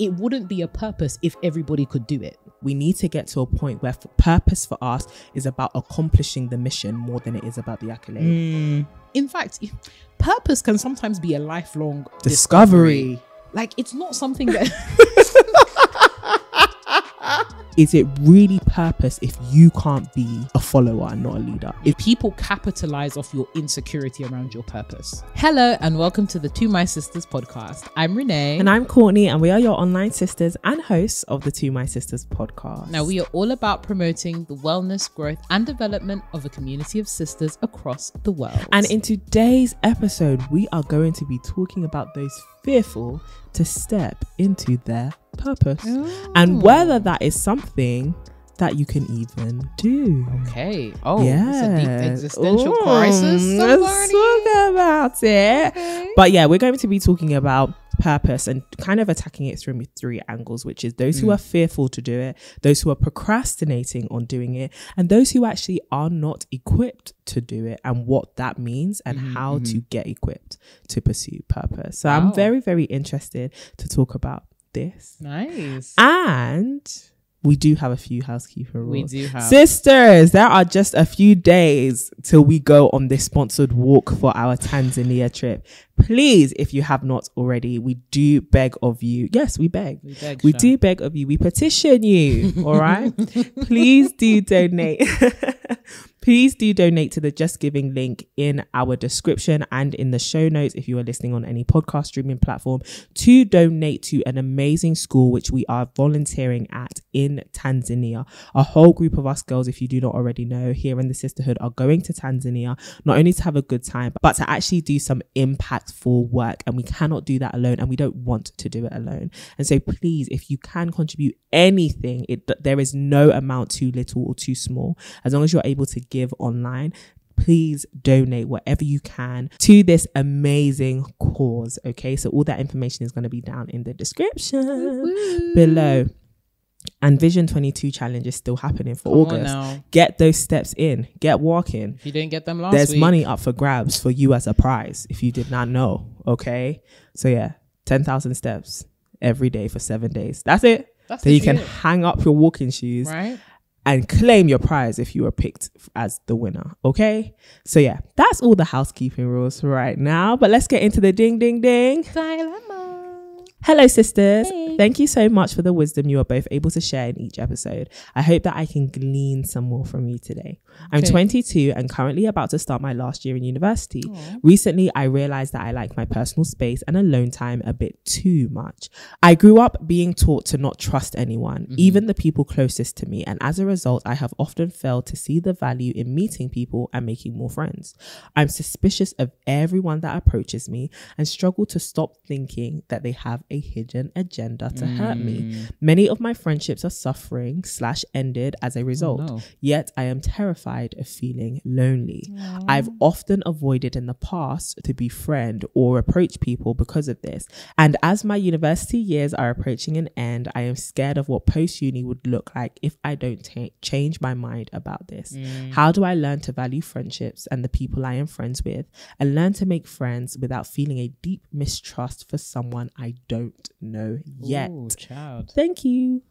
it wouldn't be a purpose if everybody could do it. We need to get to a point where purpose for us is about accomplishing the mission more than it is about the accolade. In fact, purpose can sometimes be a lifelong Discovery. Like, it's not something that... Is it really purpose if you can't be a follower and not a leader? If people capitalize off your insecurity around your purpose. Hello and welcome to the To My Sisters podcast. I'm Renee. And I'm Courtney, and we are your online sisters and hosts of the To My Sisters podcast. Now, we are all about promoting the wellness, growth and development of a community of sisters across the world. And in today's episode, we are going to be talking about those fearful to step into their purpose. And whether that is something that you can even do. Okay. Oh, yeah. It's a deep existential crisis. Let's talk about it. Okay. But yeah, we're going to be talking about purpose and kind of attacking it through three angles, which is those who are fearful to do it, those who are procrastinating on doing it, and those who actually are not equipped to do it, and what that means and how to get equipped to pursue purpose. So I'm very, very interested to talk about this. Nice. And we do have a few housekeeping rules. We do have. Sisters, there are just a few days till we go on this sponsored walk for our Tanzania trip. Please, if you have not already, we do beg of you. Yes, we beg. We do beg of you. We petition you. All right. Please do donate. Please do donate to the Just Giving link in our description and in the show notes if you are listening on any podcast streaming platform, to donate to an amazing school which we are volunteering at in Tanzania. A whole group of us girls, if you do not already know, here in the sisterhood are going to Tanzania, not only to have a good time, but to actually do some impactful work. And we cannot do that alone, and we don't want to do it alone. And so please, if you can contribute anything, there is no amount too little or too small. As long as you're able to give online, please donate whatever you can to this amazing cause. Okay, so all that information is going to be down in the description below. And Vision 22 challenge is still happening for August. Get those steps in, get walking. If you didn't get them last week, there's week, money up for grabs for you as a prize if you did not know. Okay, so yeah, 10,000 steps every day for 7 days. That's it. So you can hang up your walking shoes, right, and claim your prize if you were picked as the winner. Okay, so yeah, that's all the housekeeping rules right now, but let's get into the ding dilemma. Hello sisters. Hey. Thank you so much for the wisdom you are both able to share in each episode. I hope that I can glean some more from you today. I'm 22 and currently about to start my last year in university. Recently, I realized that I like my personal space and alone time a bit too much. I grew up being taught to not trust anyone, even the people closest to me. And as a result, I have often failed to see the value in meeting people and making more friends. I'm suspicious of everyone that approaches me and struggle to stop thinking that they have a hidden agenda to hurt me. Many of my friendships are suffering / ended as a result. Yet I am terrified of feeling lonely. I've often avoided in the past to befriend or approach people because of this. And as my university years are approaching an end, I am scared of what post-uni would look like if I don't change my mind about this. How do I learn to value friendships and the people I am friends with, and learn to make friends without feeling a deep mistrust for someone I don't know yet? Ooh, child. Thank you.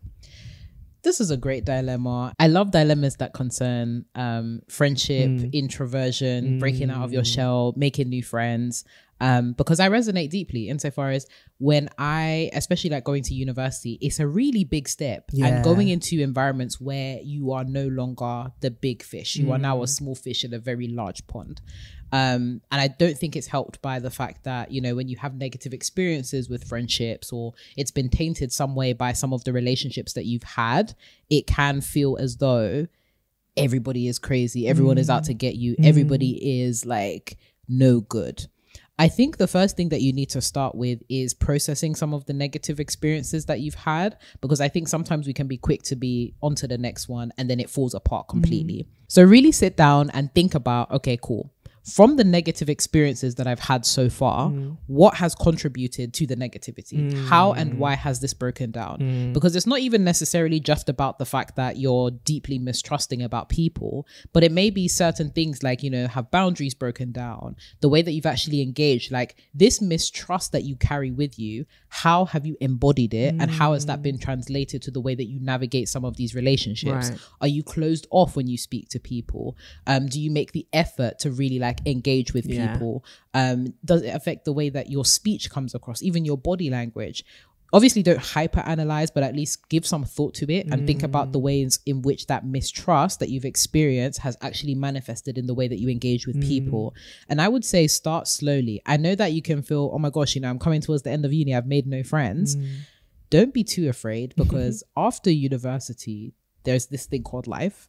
This is a great dilemma. I love dilemmas that concern friendship, introversion, breaking out of your shell, making new friends. Because I resonate deeply insofar as when I, especially like going to university, it's a really big step. And going into environments where you are no longer the big fish. You are now a small fish in a very large pond. And I don't think it's helped by the fact that, you know, when you have negative experiences with friendships, or it's been tainted some way by some of the relationships that you've had, it can feel as though everybody is crazy. Everyone is out to get you. Everybody is like no good. I think the first thing that you need to start with is processing some of the negative experiences that you've had, because I think sometimes we can be quick to be onto the next one and then it falls apart completely. So really sit down and think about, okay, cool. from the negative experiences that I've had so far, what has contributed to the negativity? How and why has this broken down? Because it's not even necessarily just about the fact that you're deeply mistrusting about people, but it may be certain things like, you know, have boundaries broken down, the way that you've actually engaged, like this mistrust that you carry with you, how have you embodied it, and how has that been translated to the way that you navigate some of these relationships? Right. Are you closed off when you speak to people? Do you make the effort to really like engage with people? Does it affect the way that your speech comes across, even your body language? Obviously don't hyper analyze, but at least give some thought to it and think about the ways in which that mistrust that you've experienced has actually manifested in the way that you engage with people. And I would say start slowly. I know that you can feel, oh my gosh, you know, I'm coming towards the end of uni, I've made no friends. Don't be too afraid, because after university, there's this thing called life.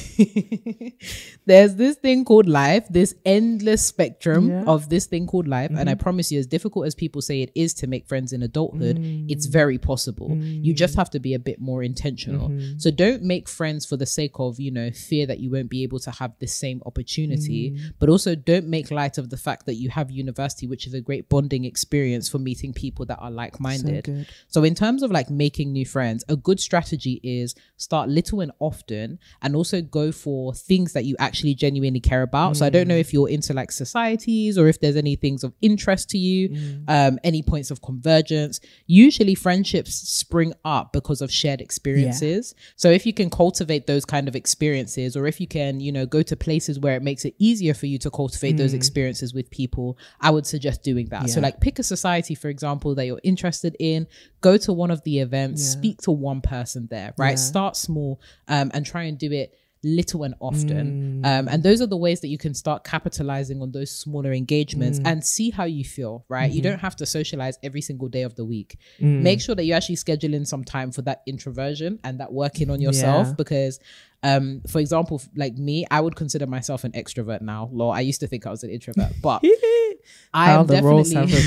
There's this thing called life, this endless spectrum of this thing called life. And I promise you, as difficult as people say it is to make friends in adulthood, it's very possible. You just have to be a bit more intentional. So don't make friends for the sake of, you know, fear that you won't be able to have the same opportunity, but also don't make light of the fact that you have university, which is a great bonding experience for meeting people that are like-minded. So in terms of like making new friends, a good strategy is start little and often, and also go for things that you actually genuinely care about. So I don't know if you're into like societies or if there's any things of interest to you, any points of convergence. Usually friendships spring up because of shared experiences. So if you can cultivate those kind of experiences, or if you can, you know, go to places where it makes it easier for you to cultivate those experiences with people, I would suggest doing that. So like pick a society, for example, that you're interested in, go to one of the events, speak to one person there, right? Start small and try and do it little and often. And those are the ways that you can start capitalizing on those smaller engagements and see how you feel, right? You don't have to socialize every single day of the week. Make sure that you actually schedule in some time for that introversion and that working on yourself, because for example, like me, I would consider myself an extrovert now. I used to think I was an introvert, but I'm definitely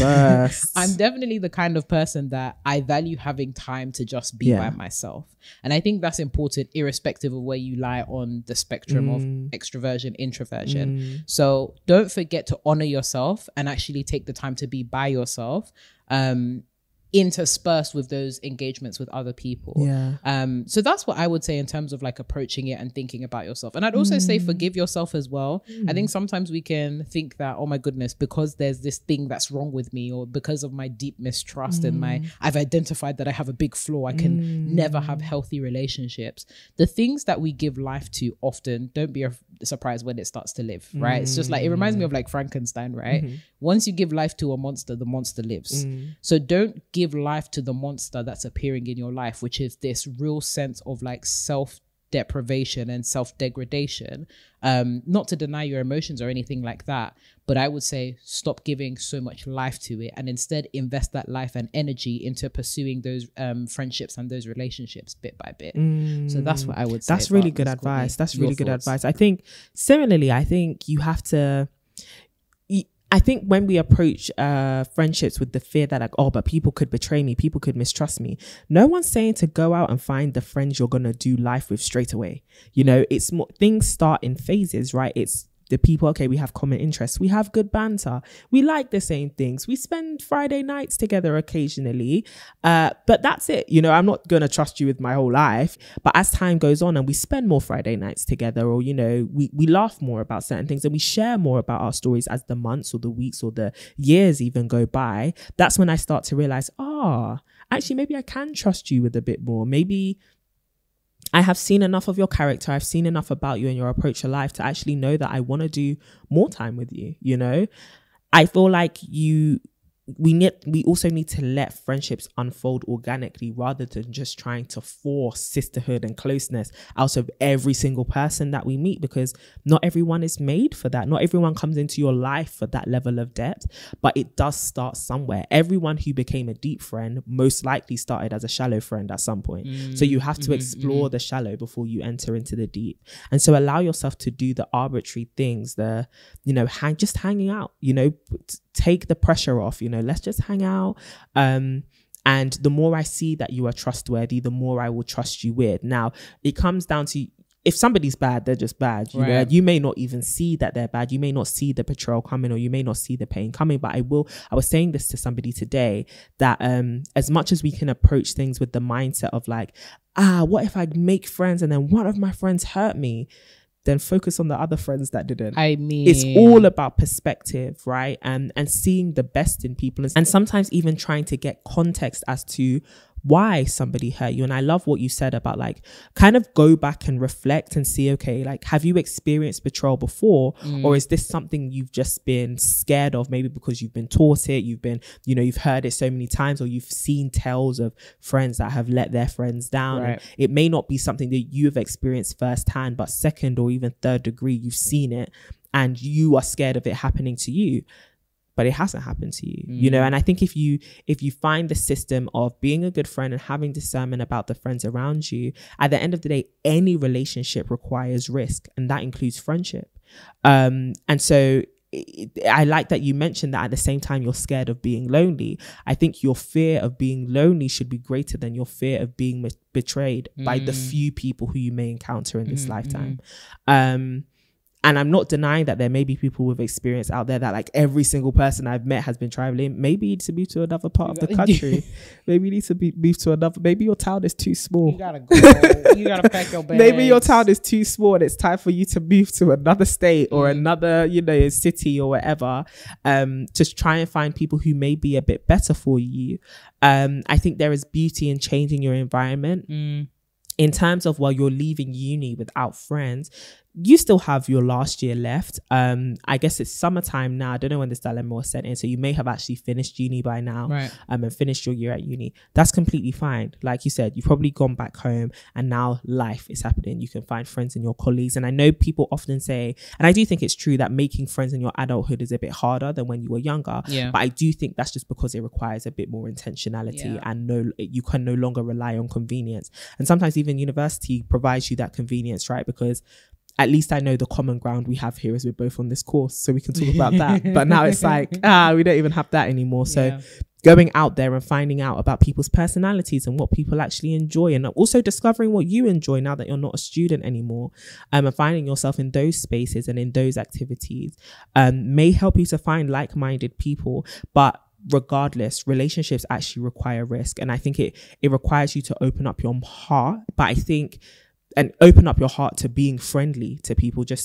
the kind of person that I value having time to just be by myself. And I think that's important irrespective of where you lie on the spectrum of extroversion, introversion. So don't forget to honor yourself and actually take the time to be by yourself, interspersed with those engagements with other people. So that's what I would say in terms of like approaching it and thinking about yourself. And I'd also say forgive yourself as well. I think sometimes we can think that, oh my goodness, because there's this thing that's wrong with me, or because of my deep mistrust and I've identified that I have a big flaw, I can never have healthy relationships. The things that we give life to often, don't be surprised when it starts to live, right? It's just like, it reminds me of like Frankenstein, right? Once you give life to a monster, the monster lives. So don't give life to the monster that's appearing in your life, which is this real sense of like self-deprivation and self-degradation. Not to deny your emotions or anything like that, but I would say stop giving so much life to it and instead invest that life and energy into pursuing those friendships and those relationships bit by bit. So that's what I would say. That's really good advice. That's really good advice. I think similarly, I think you have to, I think when we approach friendships with the fear that like, oh, but people could betray me, people could mistrust me. No one's saying to go out and find the friends you're going to do life with straight away. You know, it's more, things start in phases, right? It's the people, okay, we have common interests, we have good banter, we like the same things, we spend Friday nights together occasionally, but that's it. You know, I'm not going to trust you with my whole life. But as time goes on and we spend more Friday nights together, or, you know, we laugh more about certain things and we share more about our stories as the months or the weeks or the years even go by, that's when I start to realize, actually, maybe I can trust you with a bit more. Maybe I have seen enough of your character. I've seen enough about you and your approach to life to actually know that I want to do more time with you. You know, I feel like we also need to let friendships unfold organically rather than just trying to force sisterhood and closeness out of every single person that we meet, because not everyone is made for that. Not everyone comes into your life for that level of depth, but it does start somewhere. Everyone who became a deep friend most likely started as a shallow friend at some point. So you have to explore the shallow before you enter into the deep. And so allow yourself to do the arbitrary things, the, you know, just hanging out, you know, take the pressure off, you know, let's just hang out. And the more I see that you are trustworthy, the more I will trust you with. Now, it comes down to if somebody's bad, they're just bad. You know, you may not even see that they're bad. You may not see the betrayal coming, or you may not see the pain coming. But I was saying this to somebody today, that as much as we can approach things with the mindset of like, what if I make friends and then one of my friends hurt me? Then focus on the other friends that didn't. I mean, it's all about perspective, right? And seeing the best in people, and sometimes even trying to get context as to why somebody hurt you. And I love what you said about like, kind of go back and reflect and see, okay, like, have you experienced betrayal before? Or is this something you've just been scared of, maybe because you've been taught it, you've been, you know, you've heard it so many times, or you've seen tales of friends that have let their friends down. And it may not be something that you have experienced firsthand, but second or even third degree, you've seen it and you are scared of it happening to you. But it hasn't happened to you, you know. And I think if you find the system of being a good friend and having discernment about the friends around you, at the end of the day, any relationship requires risk, and that includes friendship. And so I like that you mentioned that at the same time you're scared of being lonely. I think your fear of being lonely should be greater than your fear of being betrayed by the few people who you may encounter in this lifetime. And I'm not denying that there may be people with experience out there that like every single person I've met has been traveling. Maybe you need to move to another part of the country. Maybe you need to move to another. Maybe your town is too small. You gotta go. You gotta pack your bags. Maybe your town is too small and it's time for you to move to another state or another, you know, city or whatever. Just try and find people who may be a bit better for you. I think there is beauty in changing your environment. In terms of while you're leaving uni without friends, you still have your last year left. I guess it's summertime now. I don't know when this dilemma was sent in, so you may have actually finished uni by now, and finished your year at uni. That's completely fine. Like you said, you've probably gone back home and now life is happening. You can find friends in your colleagues. And I know people often say, and I do think it's true, that making friends in your adulthood is a bit harder than when you were younger. But I do think that's just because it requires a bit more intentionality, and you can no longer rely on convenience. And sometimes even university provides you that convenience, right? Because at least I know the common ground we have here is we're both on this course, so we can talk about that. But now it's like, we don't even have that anymore. So going out there and finding out about people's personalities and what people actually enjoy, and also discovering what you enjoy now that you're not a student anymore, and finding yourself in those spaces and in those activities may help you to find like-minded people. But regardless, relationships actually require risk. And I think it requires you to open up your heart. But I think, and open up your heart to being friendly to people, just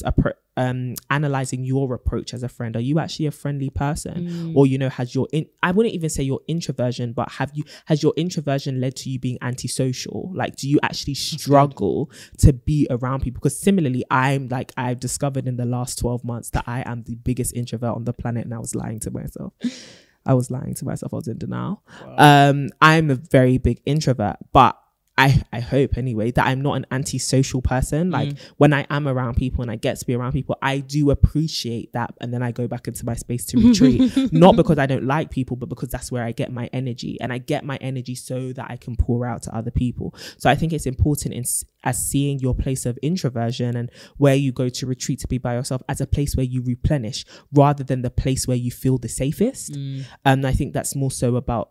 analyzing your approach as a friend. Are you actually a friendly person? Or, you know, I wouldn't even say your introversion, but has your introversion led to you being antisocial? Like, do you actually struggle to be around people? Because similarly, I've discovered in the last 12 months that I am the biggest introvert on the planet, and I was lying to myself. I was in denial. Wow. I'm a very big introvert, but I hope anyway that I'm not an antisocial person. Like when I am around people and I get to be around people, I do appreciate that, and then I go back into my space to retreat. Not because I don't like people, but because that's where I get my energy, and I get my energy so that I can pour out to other people. So I think it's important as seeing your place of introversion and where you go to retreat to be by yourself as a place where you replenish, rather than the place where you feel the safest. And I think that's more so about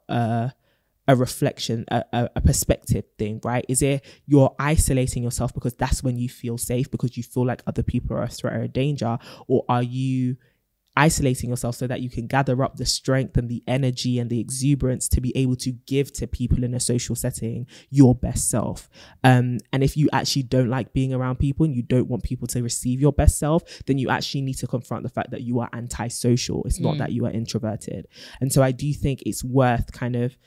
a reflection, a perspective thing, right? Is it you're isolating yourself because that's when you feel safe, because you feel like other people are a threat or a danger? Or are you isolating yourself so that you can gather up the strength and the energy and the exuberance to be able to give to people in a social setting your best self? And if you actually don't like being around people and you don't want people to receive your best self, then you actually need to confront the fact that you are antisocial. It's not that you are introverted. And so I do think it's worth kind of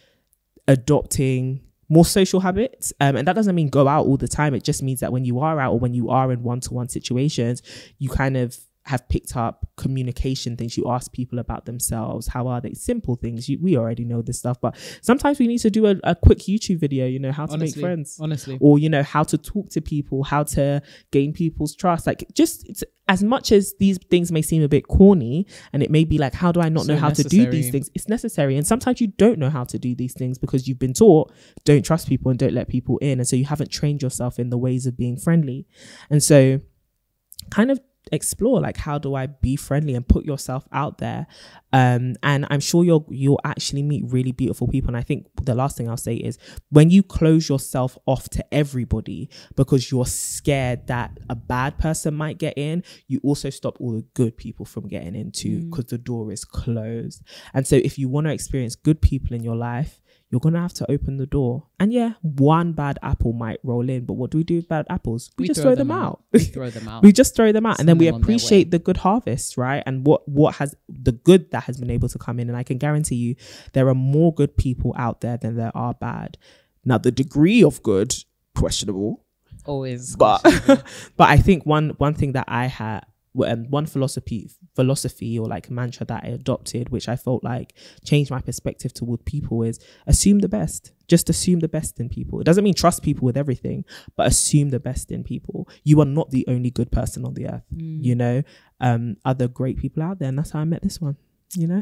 adopting more social habits, and that doesn't mean go out all the time. It just means that when you are out, or when you are in one-to-one situations, you kind of have picked up communication things. You ask people about themselves. How are they? Simple things. We already know this stuff, but sometimes we need to do a quick YouTube video, you know, how to make friends, or, you know, how to talk to people, how to gain people's trust. Like, just as much as these things may seem a bit corny, and it may be like, how do I not know how to do these things? It's necessary. And sometimes you don't know how to do these things because you've been taught, don't trust people and don't let people in. And so you haven't trained yourself in the ways of being friendly. And so kind of explore, like, how do I be friendly and put yourself out there. And I'm sure you'll actually meet really beautiful people. And I think the last thing I'll say is, when you close yourself off to everybody because you're scared that a bad person might get in, you also stop all the good people from getting in too, because the door is closed. And so if you want to experience good people in your life, you're going to have to open the door. And yeah, one bad apple might roll in, but what do we do with bad apples? We just throw them out. We throw them out. We just throw them out. And then we appreciate the good harvest, right? And what has the good that has been able to come in. And I can guarantee you there are more good people out there than there are bad. Now, the degree of good, questionable. Always. But I think one thing that I had, one philosophy or like mantra that I adopted, which I felt like changed my perspective toward people, is assume the best. Just assume the best in people. It doesn't mean trust people with everything, but assume the best in people. You are not the only good person on the earth. You know, other great people out there, and that's how I met this one. You know.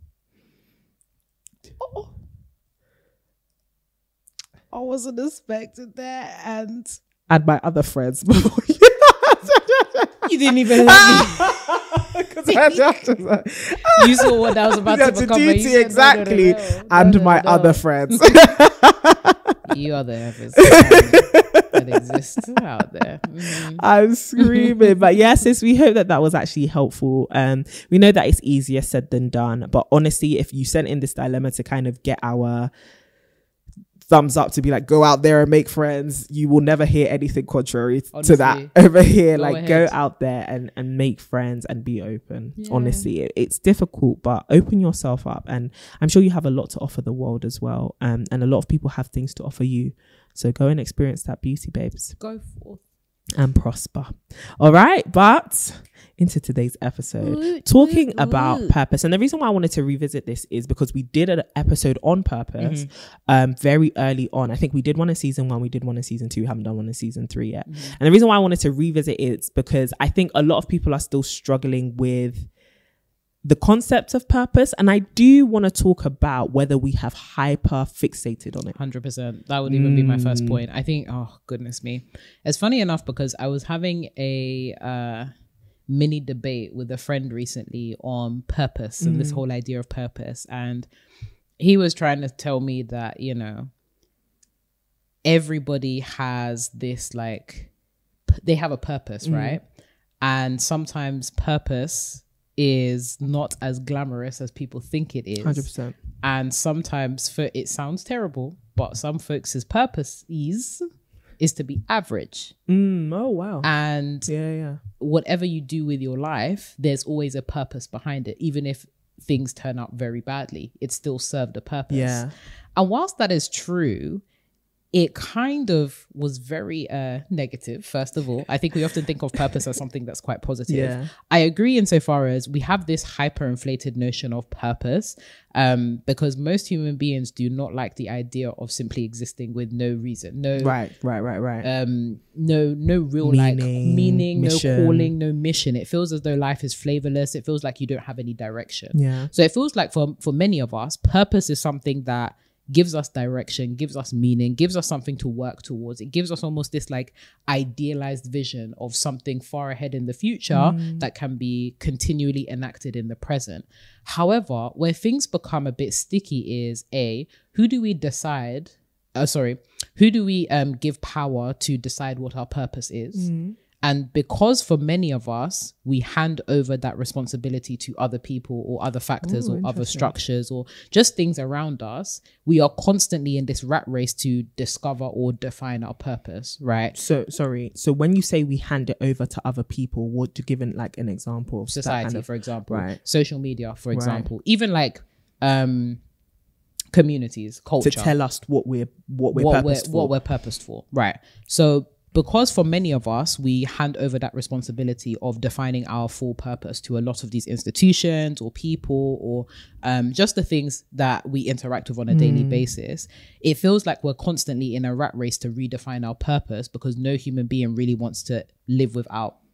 Oh. I wasn't expecting that, and my other friends. You didn't even let me. You saw what I was about to become. Exactly. And my other friends. You are the evidence that exists out there. I'm screaming. But yes, we hope that was actually helpful. We know that it's easier said than done. But honestly, if you sent in this dilemma to kind of get our thumbs up to be like, go out there and make friends, you will never hear anything contrary to that over here. Go out there and make friends and be open. Honestly, it's difficult, but open yourself up, and I'm sure you have a lot to offer the world as well, and a lot of people have things to offer you, so go and experience that beauty, babes. Go forth and prosper. All right, but into today's episode, talking about purpose. And the reason why I wanted to revisit this is because we did an episode on purpose very early on. I think we did one in season 1, we did one in season 2, we haven't done one in season 3 yet. And the reason why I wanted to revisit it is because I think a lot of people are still struggling with the concept of purpose, and I do want to talk about whether we have hyper fixated on it. 100%. That would even be my first point. I think, oh goodness me, it's funny enough because I was having a mini debate with a friend recently on purpose and this whole idea of purpose, and he was trying to tell me that, you know, everybody has this, like, they have a purpose, right? And sometimes purpose is not as glamorous as people think it is. 100%. And sometimes it sounds terrible, but some folks' purpose is to be average. Oh, wow. And whatever you do with your life, there's always a purpose behind it. Even if things turn out very badly, it still served a purpose. Yeah. And whilst that is true, it kind of was very negative, first of all. I think we often think of purpose as something that's quite positive. Yeah. I agree insofar as we have this hyperinflated notion of purpose because most human beings do not like the idea of simply existing with no reason. No, right. No real meaning, mission. No calling, no mission. It feels as though life is flavorless. It feels like you don't have any direction. Yeah. So it feels like for many of us, purpose is something that gives us direction, gives us meaning, gives us something to work towards. It gives us almost this like idealized vision of something far ahead in the future that can be continually enacted in the present. However, where things become a bit sticky is who do we give power to decide what our purpose is? And because for many of us, we hand over that responsibility to other people or other factors or other structures or just things around us, we are constantly in this rat race to discover or define our purpose, right? So when you say we hand it over to other people, what do you give like an example of society, for example, right? Social media, for example, even like communities, culture, to tell us what we're purposed for, right? So because for many of us, we hand over that responsibility of defining our full purpose to a lot of these institutions or people or just the things that we interact with on a daily basis. It feels like we're constantly in a rat race to redefine our purpose because no human being really wants to live without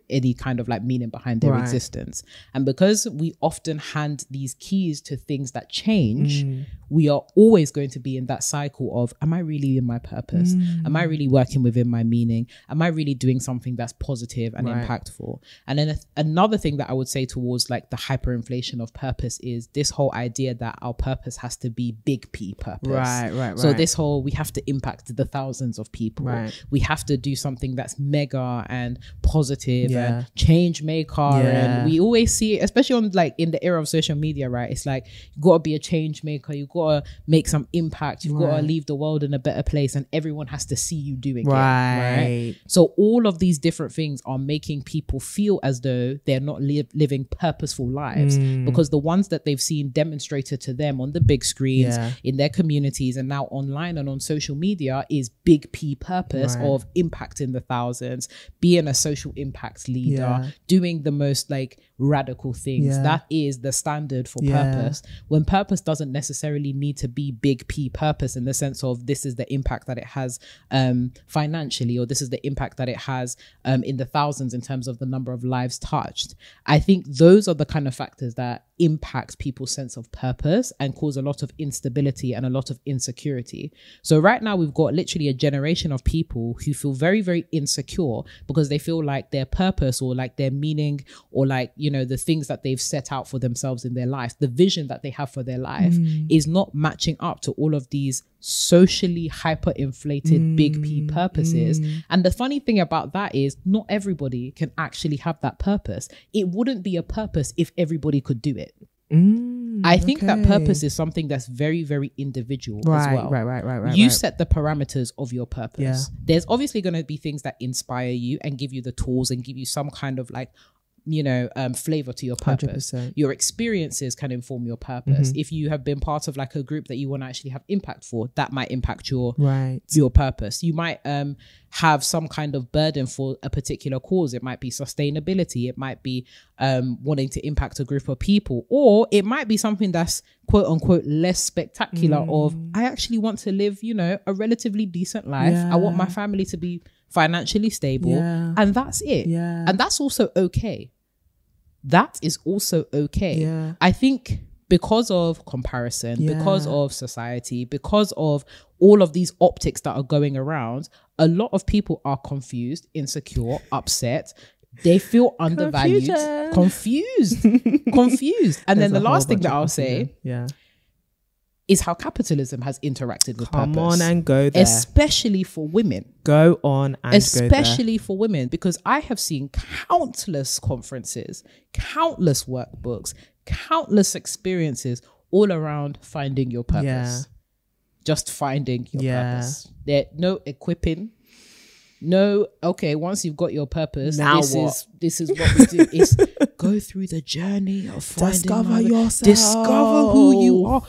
any kind of like meaning behind their existence. And because we often hand these keys to things that change, we are always going to be in that cycle of, am I really in my purpose? Am I really working within my meaning? Am I really doing something that's positive and impactful? And then another thing that I would say towards like the hyperinflation of purpose is this whole idea that our purpose has to be big P purpose. Right. So this whole, we have to impact the thousands of people. We have to do something that's mega and positive and change maker. And we always see it, especially on like in the era of social media, right? It's like, you got to be a change maker. You got to make some impact. You've got to leave the world in a better place, and everyone has to see you doing it. Right. So all of these different things are making people feel as though they're not living purposeful lives, because the ones that they've seen demonstrated to them on the big screens, in their communities, and now online and on social media is big P purpose of impacting the thousands, being a social impact leader, doing the most like radical things. That is the standard for purpose, when purpose doesn't necessarily need to be big P purpose in the sense of this is the impact that it has financially, or this is the impact that it has in the thousands in terms of the number of lives touched. I think those are the kind of factors that impact people's sense of purpose and cause a lot of instability and a lot of insecurity. So right now we've got literally a generation of people who feel very, very insecure because they feel like their purpose or like their meaning or like, you know, the things that they've set out for themselves in their life, the vision that they have for their life is not matching up to all of these socially hyperinflated big P purposes. And the funny thing about that is not everybody can actually have that purpose. It wouldn't be a purpose if everybody could do it. I think that purpose is something that's very, very individual as well. Right. You set the parameters of your purpose. There's obviously going to be things that inspire you and give you the tools and give you some kind of like, you know, flavor to your purpose. 100%. Your experiences can inform your purpose. If you have been part of like a group that you want to actually have impact for, that might impact your purpose. You might have some kind of burden for a particular cause. It might be sustainability. It might be wanting to impact a group of people, or it might be something that's quote unquote less spectacular of, I actually want to live, you know, a relatively decent life. I want my family to be financially stable, and that's it. And that's also okay. That is also okay. I think because of comparison, because of society, because of all of these optics that are going around, a lot of people are confused, insecure, upset. They feel undervalued, confused. And then the last thing that I'll say is how capitalism has interacted with purpose. Come on and go there. Especially for women. Go on and especially for women, because I have seen countless conferences, countless workbooks, countless experiences all around finding your purpose. Just finding your purpose. There no equipping. No, okay, once you've got your purpose, now this is what we do. Is go through the journey of finding discover yourself. Discover who you are.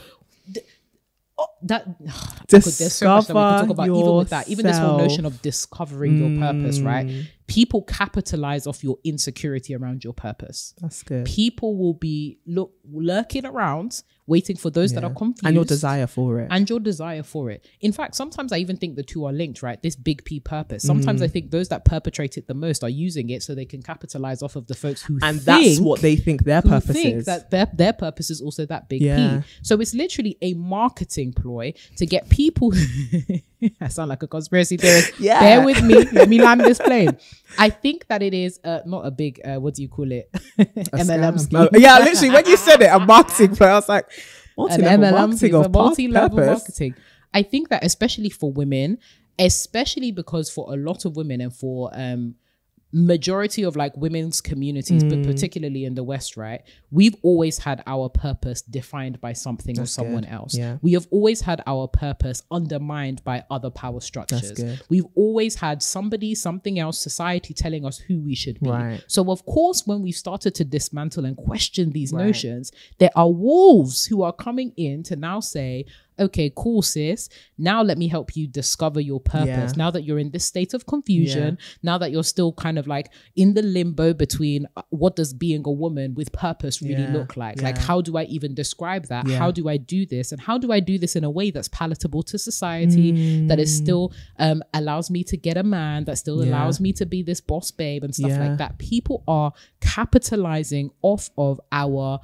There's so much that we can talk about even with that, even this whole notion of discovering your purpose, right? People capitalize off your insecurity around your purpose. That's good. People will be lurking around waiting for those that are confused. And your desire for it. In fact, sometimes I even think the two are linked, right? This big P purpose. Sometimes I think those that perpetrate it the most are using it so they can capitalize off of the folks who that's what they think their purpose is. That their purpose is also that big P. So it's literally a marketing ploy to get people... I sound like a conspiracy theorist. Bear with me. Let me land this plane. I think that it is not a big, what do you call it? MLM scheme. Yeah, literally, when you said it, a marketing play, I was like, multi-level marketing. I think that especially for women, especially because for a lot of women and for majority of like women's communities, but particularly in the West, right? We've always had our purpose defined by something or someone else. We have always had our purpose undermined by other power structures. We've always had somebody, something else, society telling us who we should be. So of course, when we've started to dismantle and question these notions, there are wolves who are coming in to now say, okay, cool, sis. Now let me help you discover your purpose. Now that you're in this state of confusion, now that you're still kind of like in the limbo between what does being a woman with purpose really look like? Like, how do I even describe that? How do I do this? And how do I do this in a way that's palatable to society, that is still allows me to get a man, that still allows me to be this boss babe and stuff like that. People are capitalizing off of our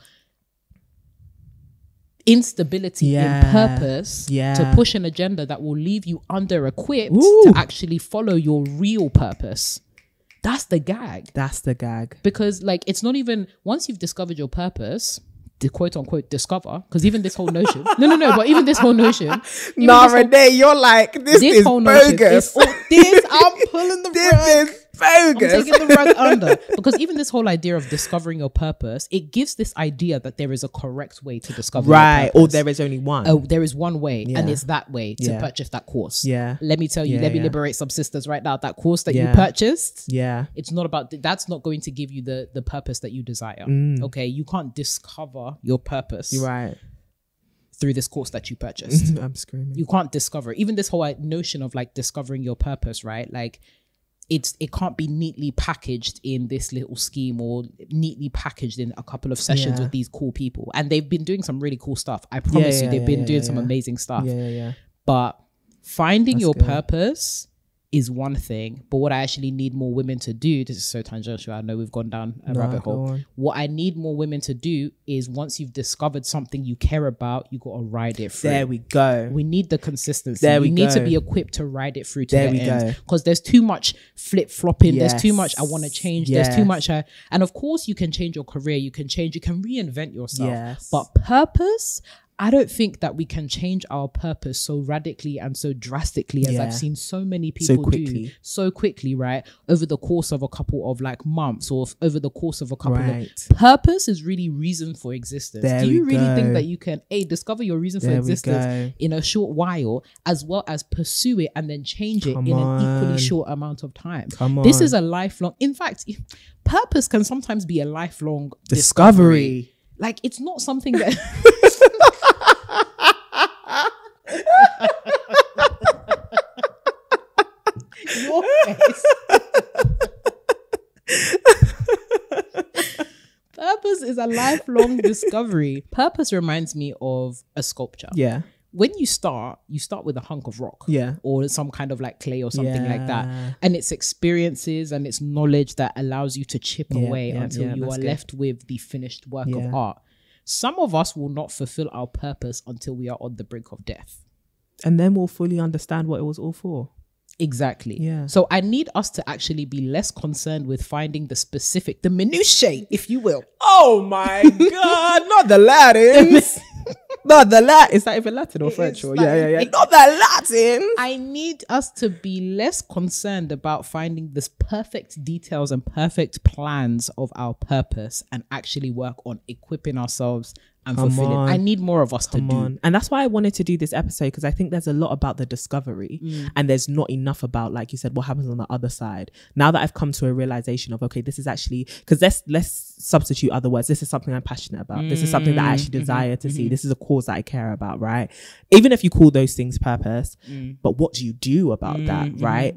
instability in purpose to push an agenda that will leave you under equipped to actually follow your real purpose. That's the gag. Because like, it's not even, once you've discovered your purpose, the quote unquote discover, because even this whole notion but even this whole notion, Renee, you're like, this is whole bogus. I'm pulling the rug. I'm taking the rug under, because even this whole idea of discovering your purpose, it gives this idea that there is a correct way to discover your purpose. Or there is only one. Oh, there is one way, and it's that way to purchase that course. Let me tell you, let me liberate some sisters right now. That course that you purchased, it's not about, that's not going to give you the purpose that you desire. Okay, you can't discover your purpose through this course that you purchased. I'm screaming. You can't discover, even this whole notion of like discovering your purpose, right? Like, it can't be neatly packaged in this little scheme or neatly packaged in a couple of sessions with these cool people. And they've been doing some really cool stuff. I promise you, they've been doing some amazing stuff. But finding your purpose is one thing, but what I actually need more women to do, this is so tangential, I know we've gone down a rabbit hole. What I need more women to do is, once you've discovered something you care about, you got to ride it through. There we go. We need the consistency. We need to be equipped to ride it through to the end. Because there's too much flip-flopping. There's too much I want to change. There's too much and of course you can change your career. You can reinvent yourself. But purpose, I don't think that we can change our purpose so radically and so drastically as I've seen so many people do so quickly, right? Over the course of a couple of like months, or over the course of a couple of purpose is really reason for existence. Do you really think that you can discover your reason for existence in a short while, as well as pursue it and then change it in an equally short amount of time? This is a lifelong, in fact, purpose can sometimes be a lifelong discovery. Like, it's not something that your face. Purpose is a lifelong discovery. Purpose reminds me of a sculpture. When you start with a hunk of rock, or some kind of like clay or something like that, and it's experiences and it's knowledge that allows you to chip away until you are left with the finished work of art. Some of us will not fulfill our purpose until we are on the brink of death, and then we'll fully understand what it was all for. Exactly. So I need us to actually be less concerned with finding the minutiae, if you will. Oh my God, not the Latins. Not the Latin. Is that even Latin or French? Or not the Latin. I need us to be less concerned about finding this perfect details and perfect plans of our purpose, and actually work on equipping ourselves and fulfilling. I need more of us to do. And that's why I wanted to do this episode, because I think there's a lot about the discovery and there's not enough about, like you said, what happens on the other side. Now that I've come to a realization of, okay, this is actually, because let's substitute other words. This is something I'm passionate about. This is something that I actually desire to see. This is a cause that I care about, right? Even if you call those things purpose, but what do you do about that, right?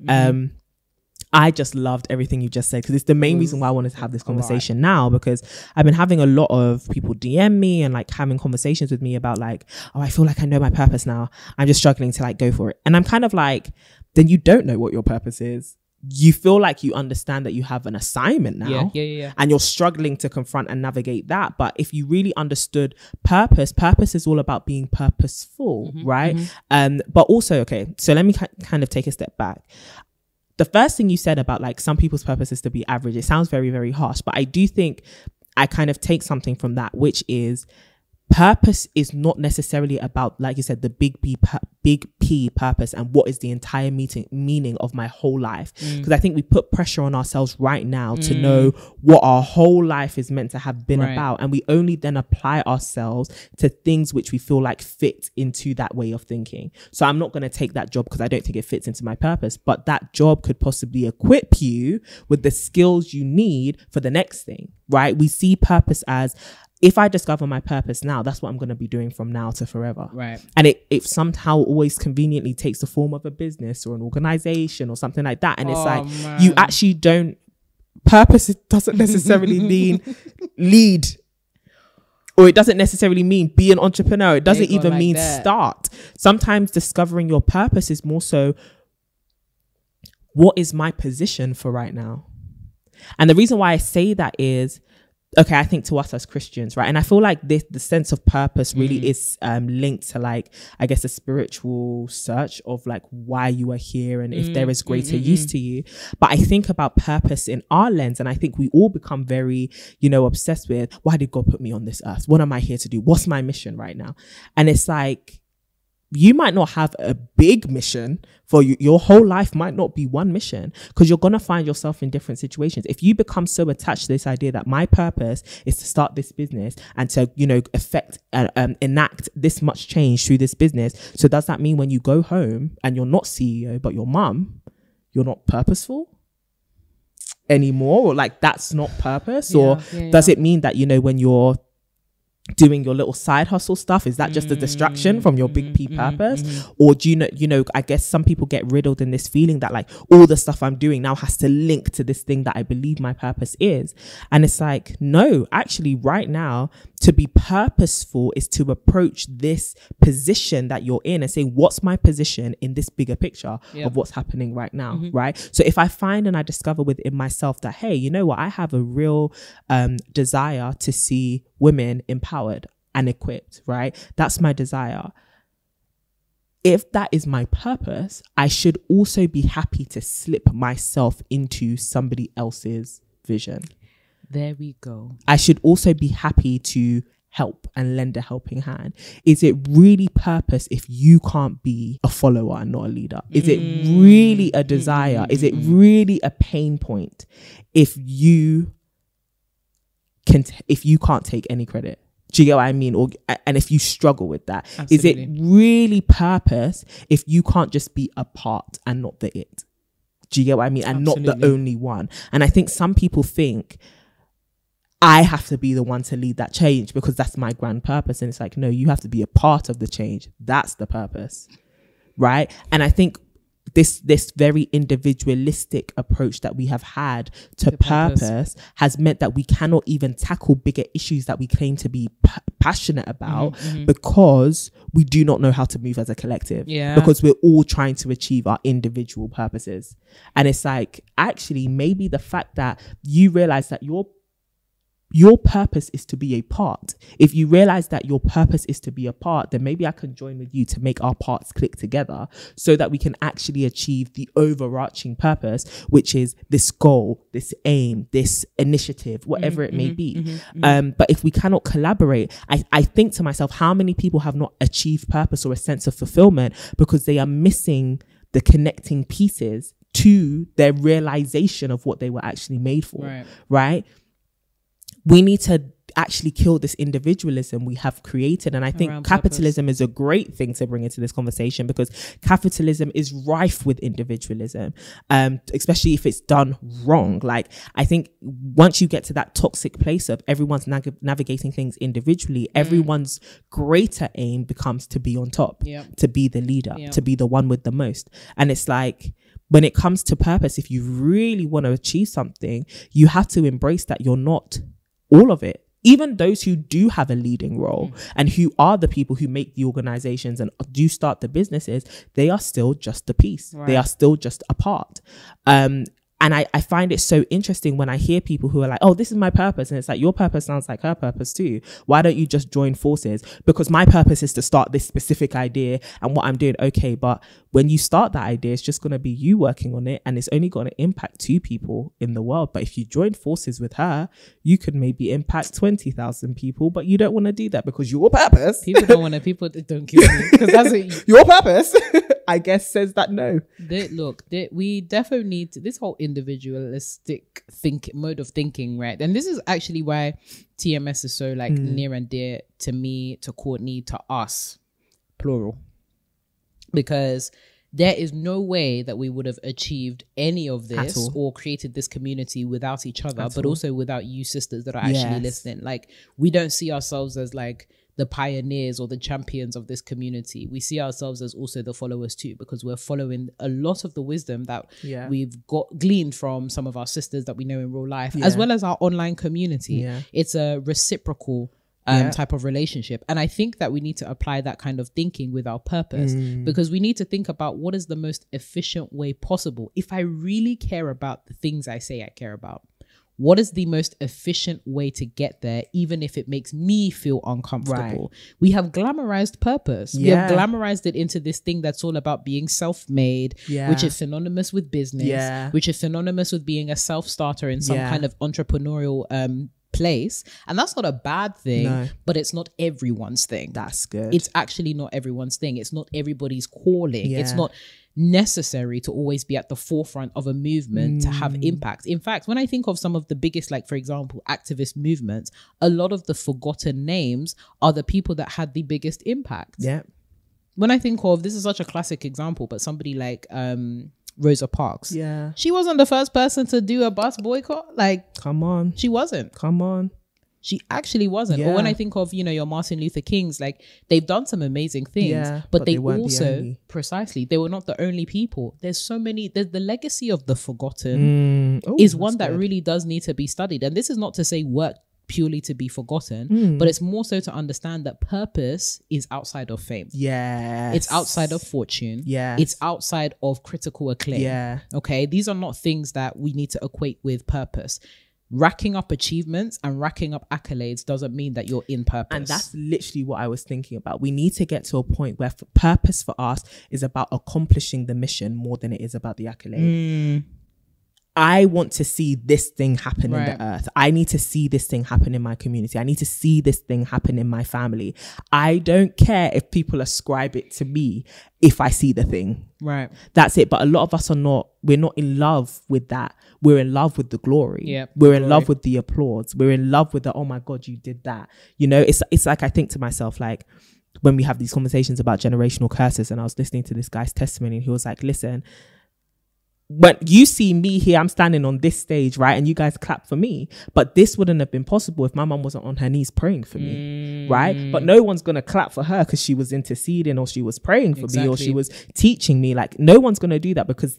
I just loved everything you just said, because it's the main reason why I wanted to have this conversation now, because I've been having a lot of people DM me and like having conversations with me about like, oh, I feel like I know my purpose now. I'm just struggling to like go for it. And I'm kind of like, then you don't know what your purpose is. You feel like you understand that you have an assignment now, and you're struggling to confront and navigate that. But if you really understood purpose is all about being purposeful, right? But also, okay, so let me kind of take a step back. The first thing you said about like some people's purpose is to be average, it sounds very, very harsh, but I do think I kind of take something from that, which is purpose is not necessarily about, like you said, the big P purpose and what is the entire meaning of my whole life. Because I think we put pressure on ourselves right now to know what our whole life is meant to have been about. And we only then apply ourselves to things which we feel like fit into that way of thinking. So I'm not going to take that job because I don't think it fits into my purpose, but that job could possibly equip you with the skills you need for the next thing, right? We see purpose as, if I discover my purpose now, that's what I'm going to be doing from now to forever. Right. And it somehow always conveniently takes the form of a business or an organization or something like that. And it's like, man, you actually don't, purpose, it doesn't necessarily mean lead, or it doesn't necessarily mean be an entrepreneur. It doesn't even like mean that. Start. Sometimes discovering your purpose is more so, what is my position for right now? And the reason why I say that is, okay, I think to us as Christians, right? And I feel like the sense of purpose really is linked to, like, I guess, a spiritual search of like why you are here and if there is greater use to you. But I think about purpose in our lens, and I think we all become very, obsessed with, why did God put me on this earth? What am I here to do? What's my mission right now? And it's like, you might not have a big mission for you. Your whole life might not be one mission, because you're going to find yourself in different situations. If you become so attached to this idea that my purpose is to start this business and to, enact this much change through this business. So does that mean when you go home and you're not CEO, but your mum, you're not purposeful anymore? Or like, that's not purpose? Or does it mean that, when you're doing your little side hustle stuff, is that just a distraction from your big P purpose? Or do I guess some people get riddled in this feeling that like all the stuff I'm doing now has to link to this thing that I believe my purpose is. And it's like, no, actually right now, to be purposeful is to approach this position that you're in and say, what's my position in this bigger picture of what's happening right now, right? So if I find and I discover within myself that, hey, you know what, I have a real desire to see women empowered and equipped, right? That's my desire. If that is my purpose, I should also be happy to slip myself into somebody else's vision. There we go. I should also be happy to help and lend a helping hand. Is it really purpose if you can't be a follower and not a leader? Is it really a desire? Is it really a pain point if you can't take any credit? Do you get what I mean? And if you struggle with that, absolutely. Is it really purpose if you can't just be a part and not the it? Do you get what I mean? And absolutely. Not the only one. And I think some people think, I have to be the one to lead that change because that's my grand purpose. And it's like, no, you have to be a part of the change. That's the purpose, right? And I think this very individualistic approach that we have had to purpose has meant that we cannot even tackle bigger issues that we claim to be passionate about because we do not know how to move as a collective. Because we're all trying to achieve our individual purposes. And it's like, actually, maybe the fact that you realize that your purpose is to be a part. If you realize that your purpose is to be a part, then maybe I can join with you to make our parts click together so that we can actually achieve the overarching purpose, which is this goal, this aim, this initiative, whatever it may be. But if we cannot collaborate, I think to myself, how many people have not achieved purpose or a sense of fulfillment because they are missing the connecting pieces to their realization of what they were actually made for, right? We need to actually kill this individualism we have created. And I think capitalism is a great thing to bring into this conversation because capitalism is rife with individualism, especially if it's done wrong. Like, I think once you get to that toxic place of everyone's navigating things individually, everyone's greater aim becomes to be on top, to be the leader, to be the one with the most. And it's like, when it comes to purpose, if you really want to achieve something, you have to embrace that you're not all of it. Even those who do have a leading role and who are the people who make the organizations and do start the businesses, they are still just a piece. Right. They are still just a part. And I find it so interesting when I hear people who are like, oh, this is my purpose. And it's like, your purpose sounds like her purpose too. Why don't you just join forces? Because my purpose is to start this specific idea and what I'm doing. Okay, but when you start that idea, it's just going to be you working on it and it's only going to impact 2 people in the world. But if you join forces with her, you could maybe impact 20,000 people, but you don't want to do that because your purpose. People don't kill me because that's your purpose. I guess says that no. We definitely need this whole individualistic mode of thinking, right? And this is actually why TMS is so near and dear to me, to Courtney, to us, plural, because there is no way that we would have achieved any of this or created this community without each other, but also without you sisters that are actually listening. Like, we don't see ourselves as like the pioneers or the champions of this community. We see ourselves as also the followers too, because we're following a lot of the wisdom that we've gleaned from some of our sisters that we know in real life, as well as our online community. It's a reciprocal type of relationship. And I think that we need to apply that kind of thinking with our purpose, because we need to think about what is the most efficient way possible. If I really care about the things I say I care about, what is the most efficient way to get there, even if it makes me feel uncomfortable? We have glamorized purpose. We have glamorized it into this thing that's all about being self-made, which is synonymous with business, which is synonymous with being a self-starter in some kind of entrepreneurial place. And that's not a bad thing, but it's not everyone's thing. That's good. It's actually not everyone's thing. It's not everybody's calling. It's not necessary to always be at the forefront of a movement to have impact. In fact, when I think of some of the biggest, like for example, activist movements, a lot of the forgotten names are the people that had the biggest impact. When I think of, this is such a classic example, but somebody like Rosa Parks, she wasn't the first person to do a bus boycott. Like, come on, she wasn't. She actually wasn't. Or when I think of, you know, your Martin Luther Kings, like, they've done some amazing things, but they also, precisely, they were not the only people. There's so many, the legacy of the forgotten is one that really does need to be studied. And this is not to say work purely to be forgotten, but it's more so to understand that purpose is outside of fame. It's outside of fortune. It's outside of critical acclaim. Okay. These are not things that we need to equate with purpose. Racking up achievements and racking up accolades doesn't mean that you're in purpose. And that's literally what I was thinking about. We need to get to a point where purpose for us is about accomplishing the mission more than it is about the accolade. I want to see this thing happen in the earth. I need to see this thing happen in my community. I need to see this thing happen in my family. I don't care if people ascribe it to me if I see the thing. That's it. But a lot of us we're not in love with that. We're in love with the glory. We're in love with the applause. We're in love with the, oh my God, you did that. You know, it's like, I think to myself, like, when we have these conversations about generational curses, and I was listening to this guy's testimony, and he was like, listen, when you see me here, I'm standing on this stage, right? And you guys clap for me. But this wouldn't have been possible if my mum wasn't on her knees praying for me, right? But no one's going to clap for her because she was interceding or she was praying for me or she was teaching me. Like, no one's going to do that, because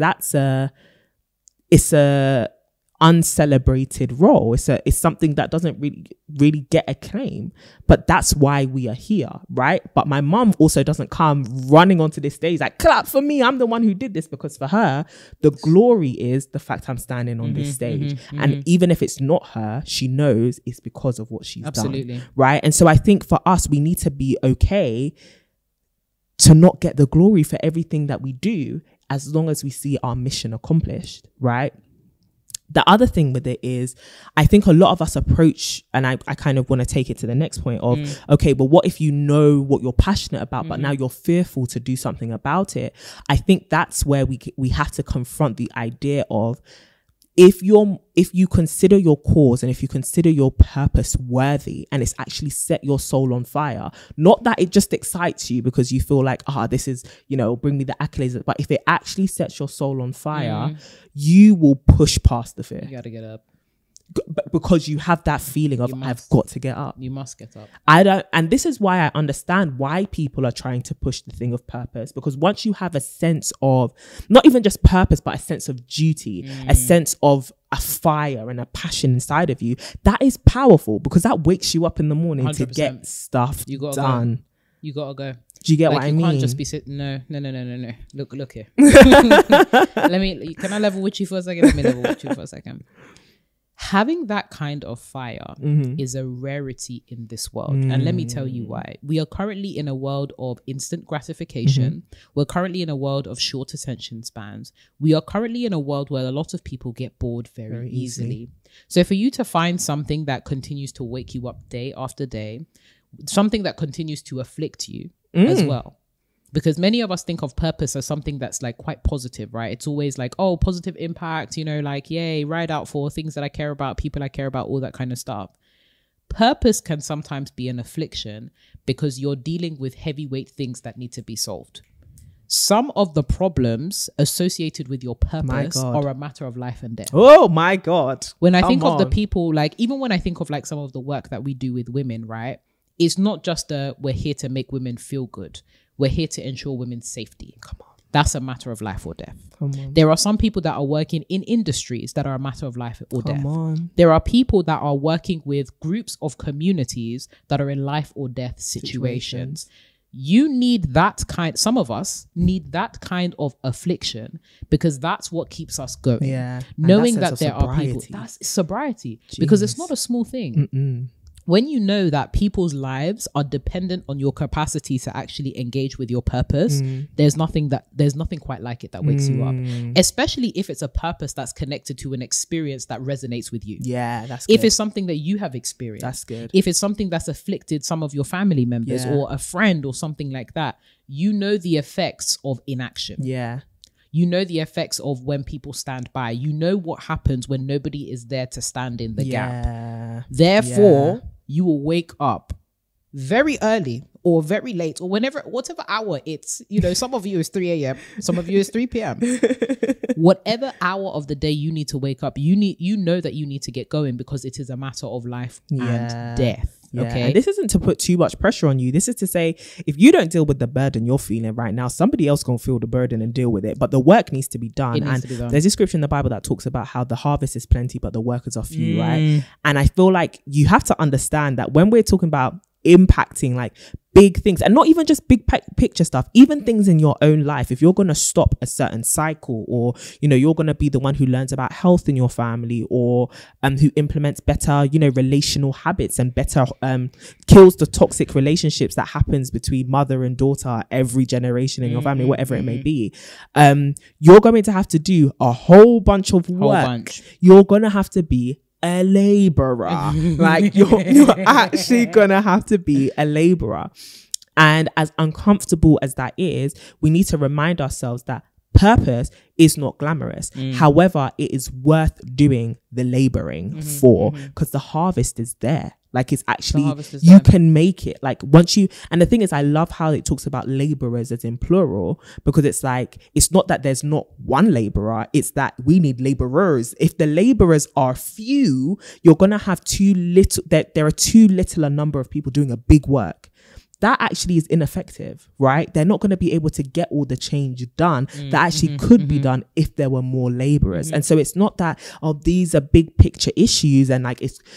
it's a uncelebrated role. It's something that doesn't really get acclaim, but that's why we are here, right? But my mum also doesn't come running onto this stage like, clap for me, I'm the one who did this, because for her the glory is the fact I'm standing on this stage. And even if it's not her, she knows it's because of what she's done, right? And so I think for us, we need to be okay to not get the glory for everything that we do, as long as we see our mission accomplished, right? The other thing with it is, I think a lot of us approach, and I kind of want to take it to the next point of, okay, but what if you know what you're passionate about, but now you're fearful to do something about it? I think that's where we have to confront the idea of, if you consider your cause and if you consider your purpose worthy, and it's actually set your soul on fire, not that it just excites you because you feel like, this is, you know, bring me the accolades, but if it actually sets your soul on fire, you will push past the fear. You gotta get up. Because you have that feeling of, I've got to get up. You must get up. And this is why I understand why people are trying to push the thing of purpose, because once you have a sense of, not even just purpose, but a sense of duty, a sense of a fire and a passion inside of you, that is powerful, because that wakes you up in the morning 100%. To get stuff done. You gotta go. Do you get what I mean? You can't just be sitting. No. Look here. Can I level with you for a second? Let me level with you for a second. Having that kind of fire is a rarity in this world. And let me tell you why. We are currently in a world of instant gratification. We're currently in a world of short attention spans. We are currently in a world where a lot of people get bored very easily. So for you to find something that continues to wake you up day after day, something that continues to afflict you as well. Because many of us think of purpose as something that's like quite positive, right? It's always like, oh, positive impact, you know, like, yay, ride out for things that I care about, people I care about, all that kind of stuff. Purpose can sometimes be an affliction because you're dealing with heavyweight things that need to be solved. Some of the problems associated with your purpose are a matter of life and death. Oh my God. When I think of the people, like, even when I think of like some of the work that we do with women, right? It's not just we're here to make women feel good. We're here to ensure women's safety. Come on. That's a matter of life or death. Come on. There are some people that are working in industries that are a matter of life or death. There are people that are working with groups of communities that are in life or death situations. You need that kind, some of us need that kind of affliction because that's what keeps us going. Yeah. Knowing that there are people, that's sobriety. Jeez. Because it's not a small thing. Mm-mm. When you know that people's lives are dependent on your capacity to actually engage with your purpose, there's nothing quite like it that wakes you up. Especially if it's a purpose that's connected to an experience that resonates with you. Yeah, that's good. If it's something that you have experienced. That's good. If it's something that's afflicted some of your family members or a friend or something like that, you know the effects of inaction. Yeah. You know the effects of when people stand by. You know what happens when nobody is there to stand in the gap. Therefore, you will wake up very early or very late or whatever hour it's, some of you is 3 a.m. Some of you is 3 p.m. Whatever hour of the day you need to wake up, you know that you need to get going because it is a matter of life and death. Yeah. Okay. And this isn't to put too much pressure on you. This is to say, if you don't deal with the burden you're feeling right now, somebody else gonna feel the burden and deal with it. But the work needs to be done. There's a scripture in the Bible that talks about how the harvest is plenty, but the workers are few, right? And I feel like you have to understand that when we're talking about impacting like big things, and not even just big picture stuff, even things in your own life, if you're going to stop a certain cycle, or you're going to be the one who learns about health in your family, or who implements better relational habits and better kills the toxic relationships that happens between mother and daughter every generation in your family, whatever it may be, you're going to have to do a whole bunch of work. You're going to have to be a laborer. Like you're actually gonna have to be a laborer. And as uncomfortable as that is, we need to remind ourselves that purpose is not glamorous. However, it is worth doing the laboring for, because the harvest is there. Like it's actually, you can make it. Like once you, and the thing is, I love how it talks about laborers as in plural, because it's like, it's not that there's not one laborer, it's that we need laborers. If the laborers are few, you're going to have there are too little a number of people doing a big work. That actually is ineffective, right? They're not going to be able to get all the change done that actually could be done if there were more laborers. And so it's not that, these are big picture issues. And like, it's,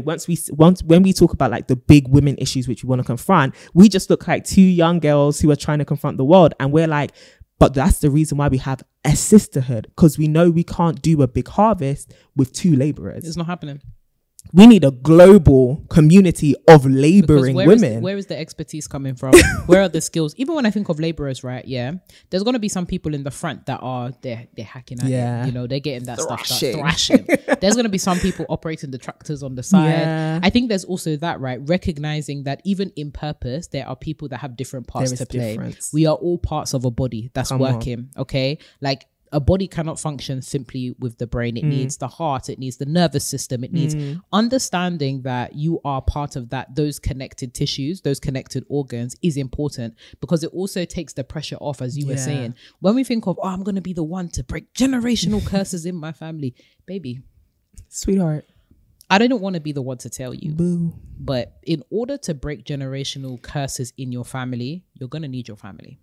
when we talk about like the big women issues, which we want to confront, we just look like two young girls who are trying to confront the world. And we're like, but that's the reason why we have a sisterhood, because we know we can't do a big harvest with two laborers. It's not happening. We need a global community of laboring women. Where is the expertise coming from? Where are the skills? Even when I think of laborers, right? Yeah, there's going to be some people in the front that are they're hacking at it. They're getting that thrashing. There's going to be some people operating the tractors on the side. Yeah. I think there's also that, right? Recognizing that even in purpose, there are people that have different parts to play. Difference. We are all parts of a body that's working. Okay, like. A body cannot function simply with the brain. It needs the heart. It needs the nervous system. It needs understanding that you are part of that. Those connected tissues, those connected organs is important, because it also takes the pressure off, as you were saying. When we think of, I'm going to be the one to break generational curses in my family. Baby. Sweetheart. I don't want to be the one to tell you. Boo. But in order to break generational curses in your family, you're going to need your family.